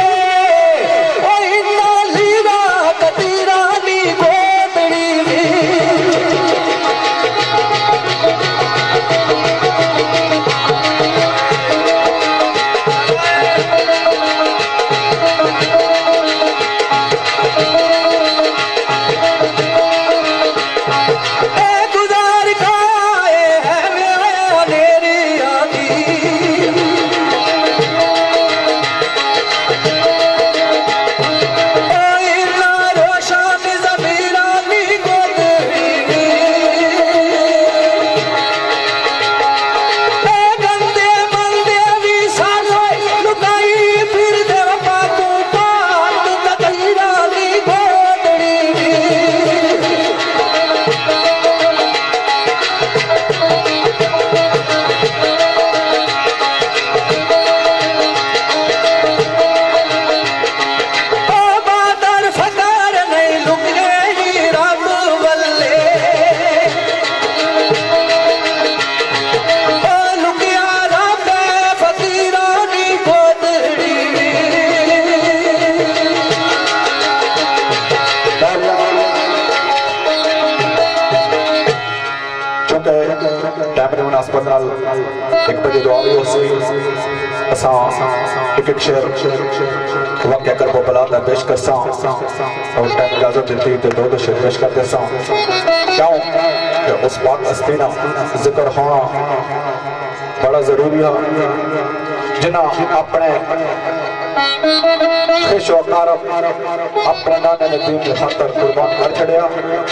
एक बजे दुआ भी हो सी असा एक एक शेर वाक़या कर वो बला पेश कर सा और टाइम इजाजत देती तो दो दो शेर पेश कर दे सा क्यों कि उस बात अस्तीना जिक्र होना बड़ा जरूरी है जिन्ना अपने खुश वकार अपने नाने ने दीन के खातर कुर्बान कर छड़िया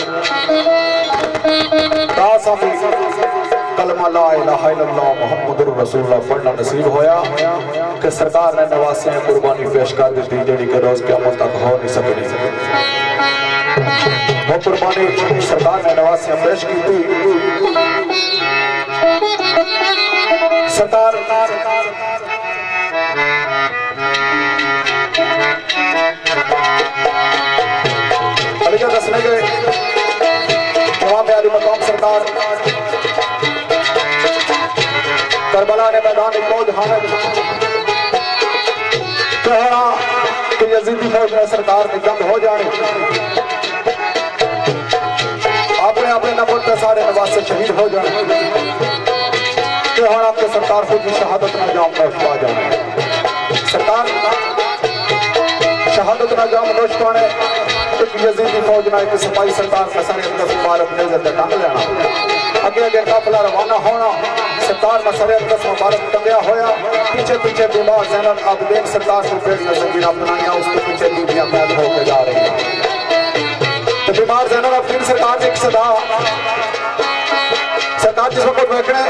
कलमा ला इलाहा इल्लल्लाह मुहम्मदुर रसूलुल्लाह पढ़ना नसीब होया कि सरकार ने नवासे कुर्बानी पेश कर दी जेड़ी के रोज क़यामत तक हो नहीं सकती। वो कुर्बानी सरकार ने नवासे पेश की थी। सरकार अलिया दसने गए जवाब आली मकाम सरकार करबला ने मैदान को दिखाने कहा कि यजीदी फौज में सरकार की जंग हो जाए अपने अपने नंबर पे सारे नवासे शहीद हो जाए कि हम आपके सरकार खुद भी शहादत न जाम नोश पा जाए। सरकार शहादत न जाम नोश पाने एक यजीदी फौज में एक सिपाही सरकार का सर दस मुबारक नेज़े टांग लेना अगे अगे काफिला रवाना होना सरकार में सर दस मुबारक टंगया होया पीछे पीछे बीमार ज़ैनुल आबिदीन सरकार को बेड़ियां ज़मीन अपनाया उसके पीछे बीबियां पैदा होकर जा रही हैं। तो बीमार ज़ैनुल आबिदीन सरकार ने एक सदा सरकार जिस वक्त बैठने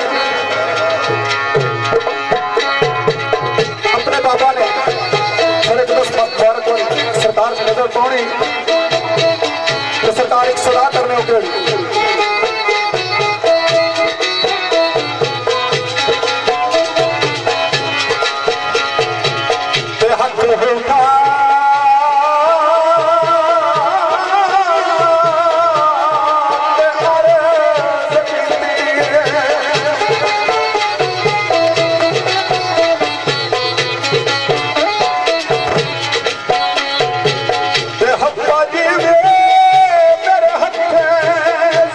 अपने बाबा ने सर दस मुबारक सरकार की नजर पड़ी तो सरकार एक सदा करने उतरी मेरे हथ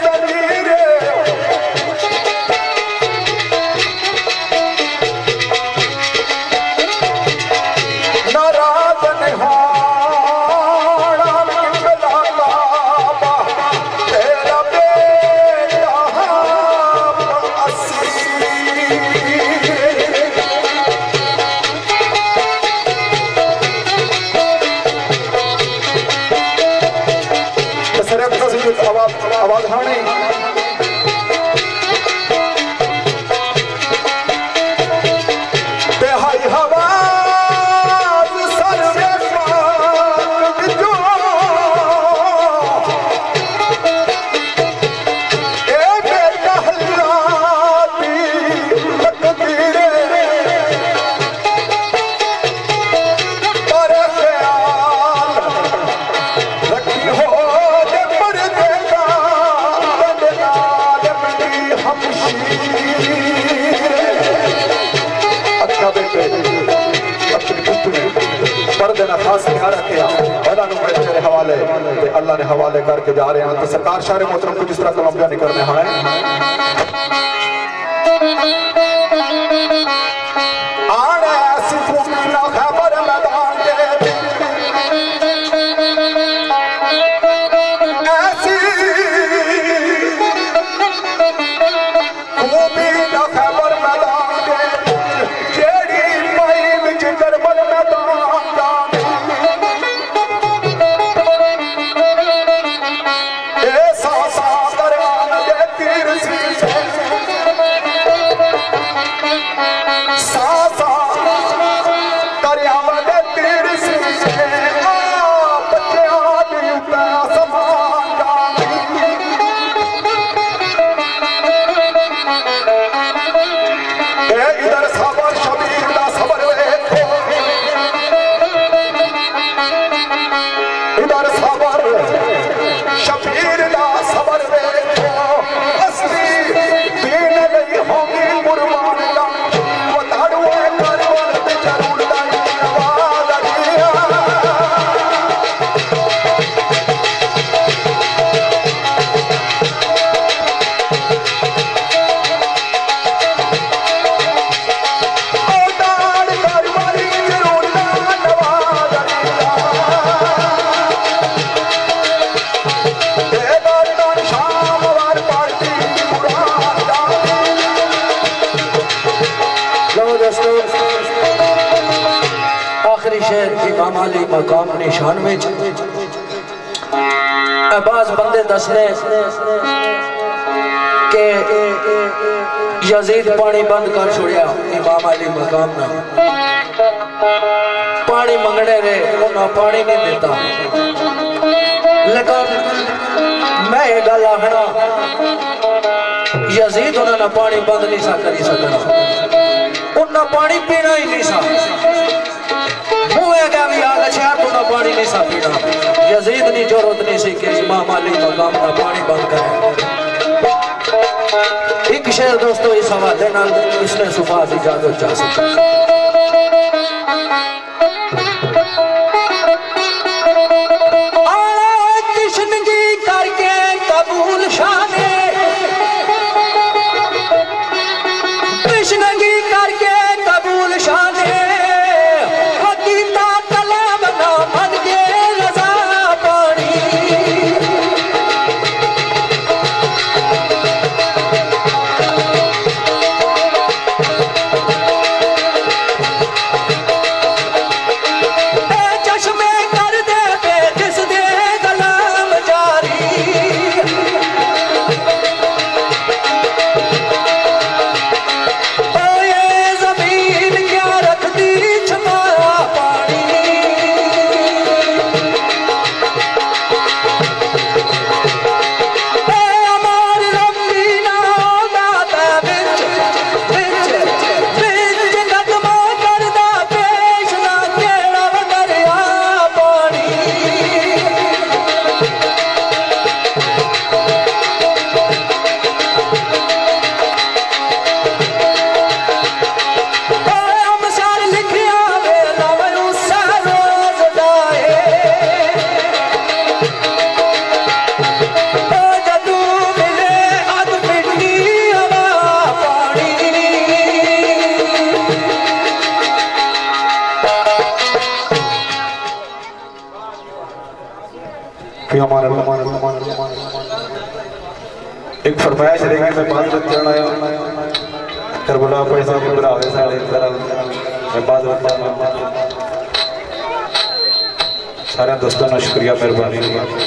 लेके जा रहे हैं। तो सरकार शायर मोहतरम को जिस तरह कलम जारी करने हैं आने ऐसी भूमि ना खैबर मैदान के ऐसी भूमि ना खैबर मैदान के जेड़ी मई विच करबल मैदान जाने ऐसा सा दरयान दे तीर सी सासा दरियावां दे तीर सी बच्चे आदि उता समान जाने ए इधर सबर शबीर दा सबर वेखो इधर सबर शबीर दा सबर वेखो असली दीन लई होगी कुर्बान दा वो ताड़ुए करवल ते जरूर दा आवाज अड़िया ओ दाड़ करवल जरूर दा आवाज अड़िया ए दाड़ दाड़ शाम वार पार्टी कुरान दा लो दोस्तों आखिरी शेर इमाम अली मकाम निशान में अब्बास बंदे दसने के यजीद पानी बंद कर छोड़िया इमाम अली मकाम ना पानी मंगने रे उन्हें पानी नहीं देता लेकिन मैं ये गल आखना यजीद उन्होंने पानी बंद नहीं सा करी सकना उन्हें पानी पीना ही नहीं सा मुँह गया भी आग शहर तो ना पानी नहीं सा पीना यजीद नहीं जरूरत नहीं सी कि इमाम अली मकाम ना पानी बंद करे। एक शेर दोस्तों इस हवाले नाल इसने सुबह इजाजत जा सकता कृष्णगी करके कबूल शाने कृष्णगी करके कबूल शाने हकीता कलाम ना मन के रजा पानी चश्मे कर दे पे जिस दे कलाम जारी ओ ये जमीन क्या रखती छपा पानी ए अमार रब्बी ना गाता बिच बिच बिच नगमा करदा पेश ना केड़ा दरिया पानी अमसार लिखिया वे लवू रोज डाए जदू मिले अद मिट्टी हवा पानी फिर हमारा एक फरमाइश रहेगी मैं बात करना आया करबला पैसा के बराबर साढ़े तरह मैं बात सारे दोस्तों का शुक्रिया मेहरबानी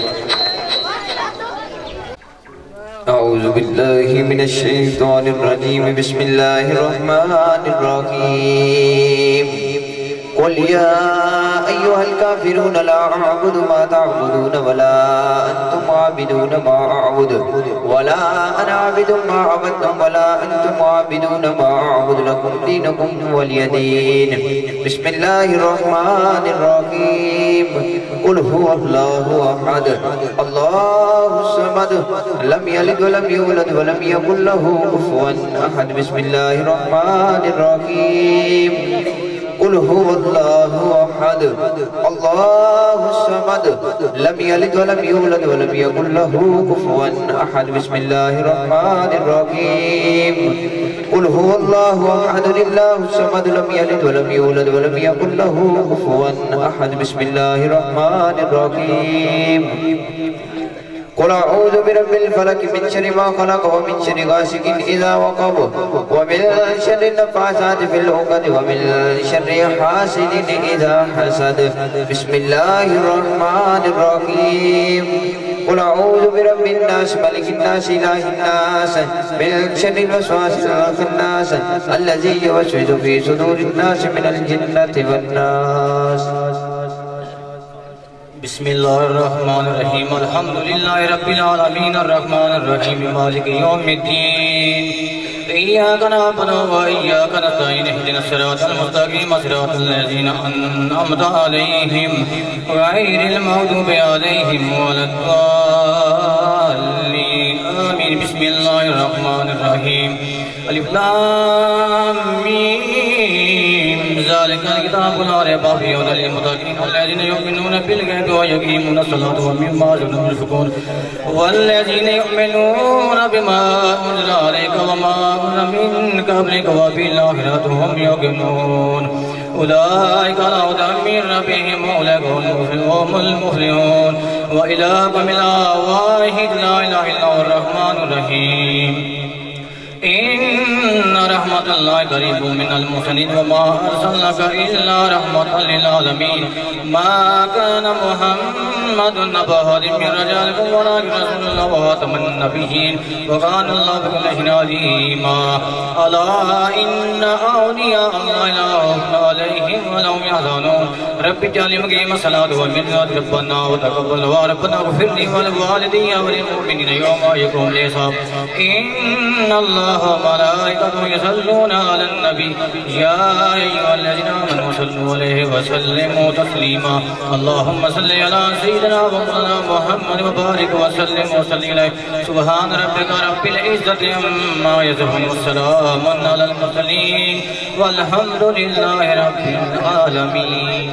अऊज़ु बिल्लाहि मिनश शैतानिर रजीम बिस्मिल्लाहिर रहमानिर रहीम कुल या अय्युहल काफिरून ला अअबुदु मा तअबुदून वला अंतुम आबिदून मा अअबुदु वला अना आबिदु मा अबदतुम वला अंतुम आबिदून मा अअबुदु लकुम दीनुकुम वलिय दीन बिस्मिल्लाहिर रहमानिर रहीम कुल हुवल्लाहु अहद अल्लाहुस समद लम यलिद वलम यूलद वलम यकुल लहू कुफुवन अहद बिस्मिल्लाहिर रहमानिर रहीम कुल हुवल्लाहु अहद अल्लाहुस समद लम यलिद वलम यूलद वलम यकुल लहू कुफुवन अहद बिस्मिल्लाहिर रहमानिर रहीम कुल हुवल्लाहु अहद अल्लाहुस समद लम यलिद वलम यूलद वलम यकुल लहू कुफुवन अहद बिस्मिल्लाहिर रहमानिर रहीम कुल अऊज़ु बिरब्बिल फलक मिन शर्रि मा खलक व मिन शर्रि गासिकिन इज़ा वक़ब व मिन शर्रि नफ़्फ़ासाति फिल उक़द व मिन शर्रि हासिदिन इज़ा हसद बिस्मिल्लाहिर रहमानिर रहीम कुल अऊज़ु बिरब्बिन नास मलिकिन नास इलाहिन नास मिन शर्रिल वस्वासिल खन्नास अल्लज़ी युवस्विसु फ़ी सुदूरिन नास मिनल जिन्नति वन नास। बिस्मिल्लाहिर्रहमानिर्रहीम अल्हम्दुलिल्लाहि रब्बिल आलमीन अर्रहमानिर रहीम मालिकि यौमिद्दीन इय्याका नअबुदु व इय्याका नस्तईन इहदिनस सिरातल मुस्तक़ीम सिरातल लज़ीना अनअमता अलैहिम गैरिल मग़दूबि अलैहिम वलद्दाल्लीन आमीन। बिस्मिल्लाहिर्रहमानिर्रहीम अलिफ लाम मीम ज़ालिकल किताबु ला रैबा फ़ीहि हुदल लिल-मुत्तक़ीन अल्लज़ीना युमिनूना बिल गैबि व युक़ीमूना अस्सलाता व मिम्मा रज़क़नाहुम यunfiqून वल्लज़ीना युमिनूना बिमा उन्ज़िला अलैका व मा उन्ज़िला मिन क़ब्लिका व बिल-आख़िरति हुम युक़िनून उलाइका अला हुदन मिन रब्बिहिम व उलाइका हुमुल मुफ़्लिहून व इलाहुकुम इलाहुन वाहिद ला इलाहा इल्ला हुवर रहमानुर रहीम इन्ना रहमतल्लाहि क़रीबुम मिनल मुहसिनीन व मा अर्सलनाका इल्ला रहमतल लिल आलमीन मा काना मुहम्मदुन अबा अहदिम मिन रिजालिकुम वलाकिन रसूलुल्लाह व खातमुन नबिय्यीन व काना अल्लाहु बिकुल्लि शैइन अलीमा अला इन्ना औलिया अल्लाहि ला खौफुन अलैहिम व ला हुम यहज़नून रब्बि इज'alni मुक़ीमस सलाति व मिन ज़ुर्रिय्यति रब्बना व तक़ब्बल दुआ रब्बना इग़फिर लि व लिवालिदैया व लिल-मुअ्मिनीना यौमा यक़ूमुल हिसाब इन्नल्लाह मलाइकतुहु यसल्लूना अलन नबी या अय्युहल्लज़ीना आमनू सल्लू अलैहि व सल्लिमू तस्लीमा अल्लाहुम्मा सल्लि अला सय्यिदिना व मौलाना मुहम्मद व बारिक व सल्लिम व सल्लि अलैहि सुब्हान रब्बिका रब्बिल इज़्ज़ति अम्मा यसिफून व सलामुन अलल मुरसलीन वल्हम्दुलिल्लाहि रब्बिल आलमीन।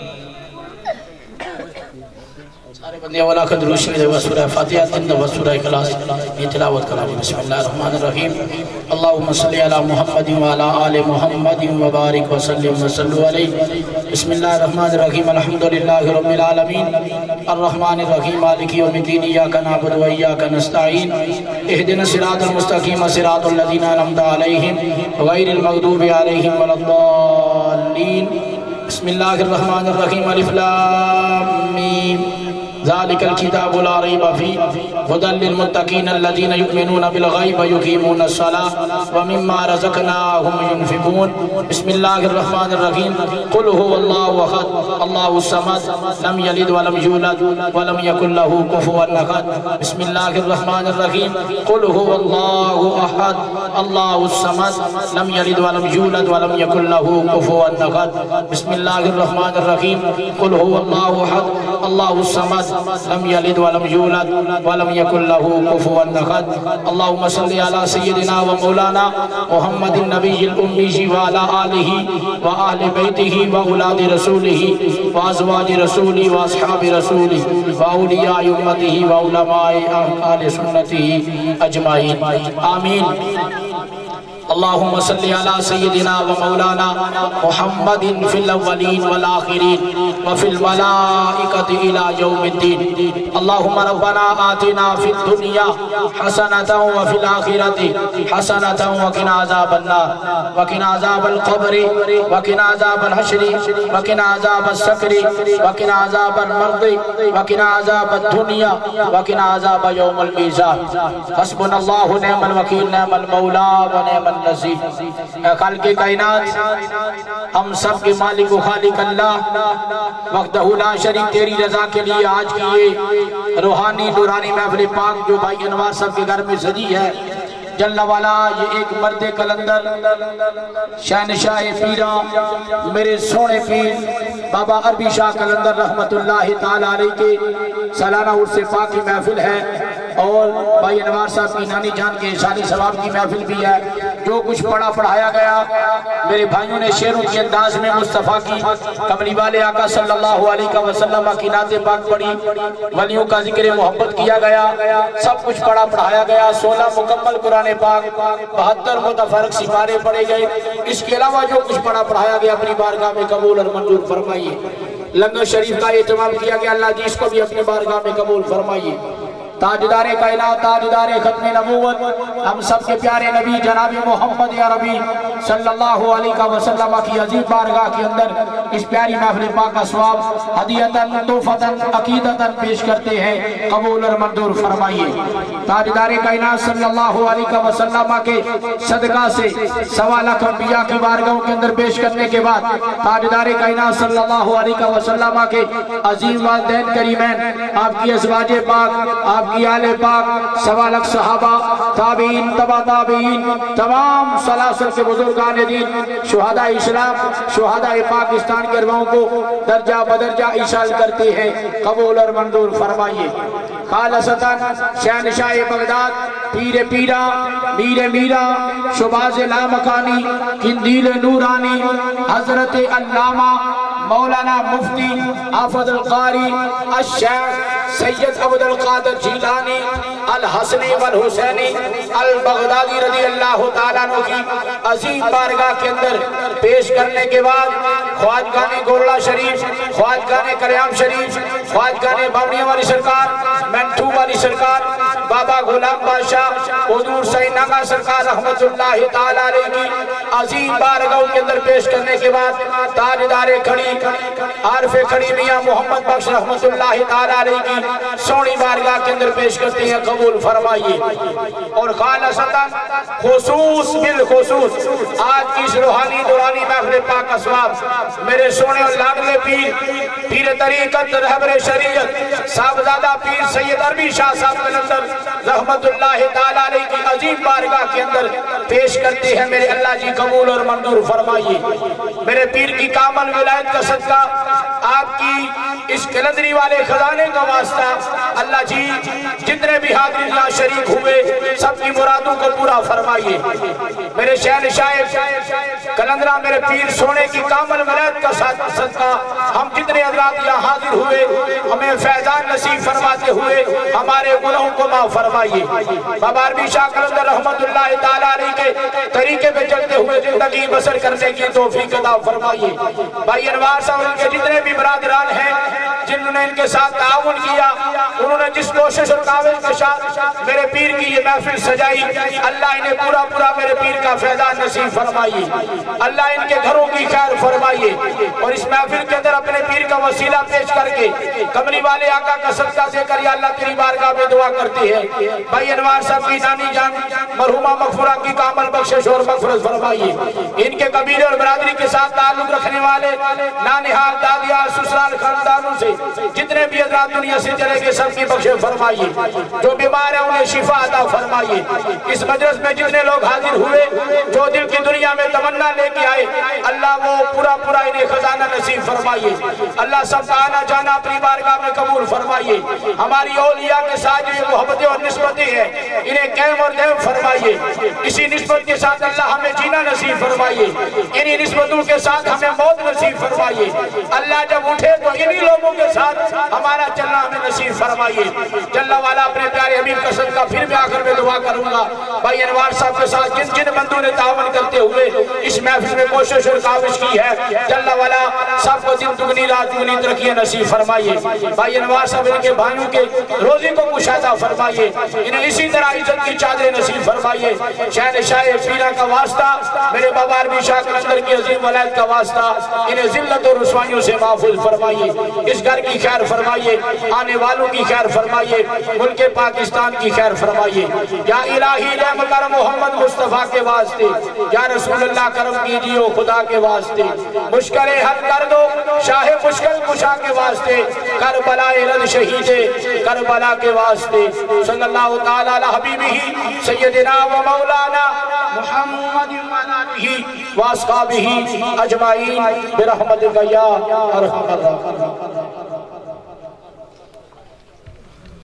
बंदे वाला का दुरूद शरीफ व सूरह फातिहा तिन व सूरह इखलास की तिलावत करें। बिस्मिल्लाहिर रहमानिर रहीम अल्लाहुम्मा सल्लि अला मुहम्मदिन व अला आलि मुहम्मदिन व बारिक व सल्लिम व सल्लु अलैहि। बिस्मिल्लाहिर रहमानिर रहीम अल्हम्दुलिल्लाहि रब्बिल आलमीन अर्रहमानिर रहीम मालिकि यौमिद्दीन इय्याका नअबुदु व इय्याका नस्तईन इहदिनस सिरातल मुस्तक़ीम सिरातल लज़ीना अनअमता अलैहिम गैरिल मग़दूबि अलैहिम वलद्दाल्लीन। बिस्मिल्लाहिर रहमानिर रहीम अलिफ लाम मीम ज़ालिकल किताबु ला रैबा फ़ीहि हुदल लिल-मुत्तक़ीन अल्लज़ीना युमिनूना बिल गैबि व युक़ीमूना अस्सलाता व मिम्मा रज़क़नाहुम युनफ़िक़ून। बिस्मिल्लाहिर रहमानिर रहीम कुल हुवल्लाहु अहद अल्लाहुस समद लम यलिद व लम यूलद व लम यकुल लहू कुफुवन अहद। बिस्मिल्लाहिर रहमानिर रहीम कुल हुवल्लाहु अहद अल्लाहुस समद लम यलिद व लम यूलद व लम यकुल लहू कुफुवन अहद। बिस्मिल्लाहिर रहमानिर रहीम कुल हुवल्लाहु अहद अल्लाहुस समद लम यलिद व लम यूलद व लम यकुल लहू कुफुवन अहद। अल्लाहुम्मा सल्लि अला सय्यिदिना व मौलाना मुहम्मदिन नबिय्यिल उम्मी व अला आलिहि व अहलि बैतिहि व औलादि रसूलिहि व अज़वाजि रसूलिहि व अस्हाबि रसूलिहि व औलियाए उम्मतिहि व उलमाए अहले सुन्नतिहि अजमाइन आमीन। अल्लाहुम्मा सल्लि अला सय्यिदिना व मौलाना मुहम्मदिन फिल अव्वलीन वल आखिरीन व फिल मलाइकति इला यौमिद्दीन। अल्लाहुम्मा रब्बना आतिना फिद दुनिया हसनतन व फिल आखिरति हसनतन व किना अज़ाबन नार व किना अज़ाबल क़ब्रि व किना अज़ाबल हश्रि व किना अज़ाबस सकरि व किना अज़ाबल मर्दि व किना अज़ाबद दुनिया व किना अज़ाब यौमुल मीज़ान। हस्बुनल्लाहु निअमल वकील निअमल मौला व निअमल नज़ीर। कल के कायनात हम सब के मालिक व खालिक अल्लाह वहदहु ला शरीक तेरी रजा के लिए आज की ये रूहानी नूरानी महफिल पाक जो भाई अनवार साहब के घर में सजी है जल्ला वाला ये एक मर्द कलंदर शहनशाह पीरा मेरे सोने पीर बाबा अरबी शाह कलंदर रहमतुल्लाहि ताला अलैह के सालाना उर्स पाक की महफिल है और भाई अनवार साहब की नानी जान के शादी सवाब की महफिल भी है। जो कुछ पढ़ा पढ़ाया गया मेरे भाइयों ने शेरों के अंदाज में मुस्तफ़ा की कमली वाले आका सल्लल्लाहु अलैहि वसल्लम की नाते पाक पढ़ी, वलियों का जिक्र मोहब्बत किया गया, सब कुछ पढ़ा पढ़ाया गया। सोलह मुकम्मल कुरान पाक, बहत्तर मुतफरक सिपारे पढ़े गए। इसके अलावा जो कुछ पढ़ा पढ़ाया गया अपनी बारगाह में कबूल और मंजूर फरमाइए। लंगर शरीफ का एहतमाम किया गया, अल्लाह जी इसको भी अपनी बारगाह में कबूल फरमाइए। ताजदारे कायनात, ताजदारे खत्म नबूवत, हम सब के प्यारे नबी जनाब मोहम्मद या रबी सल्लल्लाहु अलैहि वसल्लम की अजीब बारगाह के अंदर इस प्यारी महफिल पाक का सवाब हदियतन तोहफतन अकीदतन पेश करते हैं, कबूल और मंजूर फरमाइए। ताजदारे कायनात सल्लल्लाहु अलैहि वसल्लम के सदका से सवा लाख अंबिया की बारगाहों के अंदर पेश करने के बाद ताजदारे कायनात सल्लल्लाहु अलैहि वसल्लम के अजीम वालिदैन करीमैन, आपकी अज़वाजे पाक, आप की आले पाक, सवा लाख सहाबा, ताबीन, तबा ताबीन, तमाम सलासल के बुजुर्गान दीन, शुहदा इस्लाम, शुहदा पाकिस्तान के अरवाओं को दर्जा बदर्जा इशाल करते हैं, कबूल और मंजूर फरमाइए। खालसतन शहनशाह बगदाद, पीर पीरा, मीर मीरा, शुबाज लामकानी, किंदील नूरानी, हजरत अल्लामा मौलाना मुफ्ती आफदुल कारी अश-शेख सैयद अब्दुल कादिर जीलानी अल हसनी वल हुसैनी अल बगदादी रज़ी अल्लाह तआला अन्हु की अजीम बारगाह के अंदर पेश करने के बाद ख्वाजगाने गोरला शरीफ, ख्वाजगाने कल्याण शरीफ, ख्वाजगाने बावड़िया वाली सरकार, मेंटू वाली सरकार, बाबा गुलाम बादशाह हुजूर सईद नागा सरकार रहमतुल्लाह तआला अलैहि की अजीम बारगाह के अंदर पेश करने के बाद ताजदारे खड़ी आरफे खड़ी मियां मोहम्मद बख्श रहमतुल्लाह तआला अलैहि की सोनी बारगाह के अंदर पेश करते हैं, कबूल फरमाइए। और खालसतन खुसूस बिल खुसूस आज की इस रूहानी दुरानी महफिल पाक का सवाब मेरे सोने और लाडले पीर, पीर तरीकत रहबरे शरीयत साहबजादा पीर सैयद अरबी शाह साहब कलंदर रहमतुल्लाह तआला अलैहि की अजीम बारगाह के अंदर पेश करते हैं, मेरे अल्लाह जी कबूल और मंजूर फरमाइए। मेरे पीर की कामल विलायत का सदका, आपकी इस कलंदरी वाले खजाने का वास्ता, अल्लाह जी जितने भी हाजिर यहाँ शरीक हुए सबकी मुरादों को पूरा फरमाइए। मेरे शहनशाह कलंदरा मेरे पीर सोने की कामल विलायत का सदका हम जितने हज़रात यहाँ हाजिर हुए हमें फैजान नसीब फरमाते हुए हमारे गुनाहों को माफ फरमाइए। बाबा अरबी शाह कलंदर रहमतुल्लाह तआला अलैहि के तरीके पे चलते हुए जिंदगी बसर करने की तौफीक अता फरमाइए। भाई अनवार साहब उनके जितने भी बरादरान हैं जिन्होंने इनके साथ ताउन किया, उन्होंने जिस कोशिश और काबिल के साथ मेरे पीर की ये महफिल सजाई, अल्लाह इन्हें पूरा पूरा मेरे पीर का फैजान नसीब फरमाइए। अल्लाह इनके घरों की खैर फरमाइए और इस महफिल के अंदर अपने पीर का वसीला पेश करके कमली वाले आका का सदका देकर या अल्लाह तेरी बारगाह में दुआ करते हैं। भाई अनवार साहब की नानी जान मरहुमा मगफूरा की कामल बख्शिश और मगफरत फरमाइए। इनके कबीले और बरादरी के साथ ताल्लुक रखने वाले नानिहाल, दादिया, ससुराल खानदानों से जितने भी हज़रात दुनिया से चले गए सबकी बख्शिश फरमाइए। जो बीमार है उन्हें शिफा अता फरमाइए। इस मजलिस में जितने लोग हाजिर हुए जो दिल की दुनिया में तमन्ना लेके आए, अल्लाह वो पूरा पूरा इन्हें खजाना नसीब फरमाइए। अल्लाह सबका आना जाना अपनी बारगाह में कबूल फरमाइए। हमारी औलिया के साथ जो मोहब्बतें और निस्बतें हैं इन्हें कैम और देव फरमाइए। इसी निस्बत के साथ अल्लाह हमें जीना नसीब फरमाइए, इन्हीं निस्बतों के साथ हमें मौत नसीब फरमाइए। अल्लाह जब उठे तो इन्हीं लोगों के साथ हमारा चलना हमें नसीब फरमाइए। जल्ला वाला अपने प्यारे हबीब का सदका फिर मैं आखिर में दुआ करूंगा। भाई अनवार साहब के साथ जिन जिन बंदों ने तावन करते हुए इस महफिल में कोशिश और काविश की है, जल्ला वाला सबको दिन दुगनी रात दुगनी तरक्की नसीब फरमाइए। भाई अनवार साहब इनके भाइयों के रोजी को कुशादा फरमाइए, इन्हें इसी तरह इज्जत की चादरें नसीब फरमाइए। शहनशाह पीरा का वास्ता, मेरे बाबा अरबी शाह कलंदर की अजीम वलायत का वास्ता, इन्हें जिल्लत और रुसवाइयों से महफूज फरमाइए। इस घर की खैर फरमाइए, आने वालों की खैर फरमाइए, मुल्क पाकिस्तान की खैर फरमाइए। या इलाही रहम कर मोहम्मद मुस्तफा के वास्ते, या रसूल अल्लाह करम कीजिए खुदा के वास्ते। मुश्किलें हल कर दो शाहे मुश्किल कुशा के वास्ते, करबलाए रद शहीदे करबला के वास्ते। सल्लल्लाहु तआला अला हबीबिही सय्यदिना व मौलाना मुहम्मद व असहाबिही अजमाइन बिरहमतिका या अरहमर राहिमीन।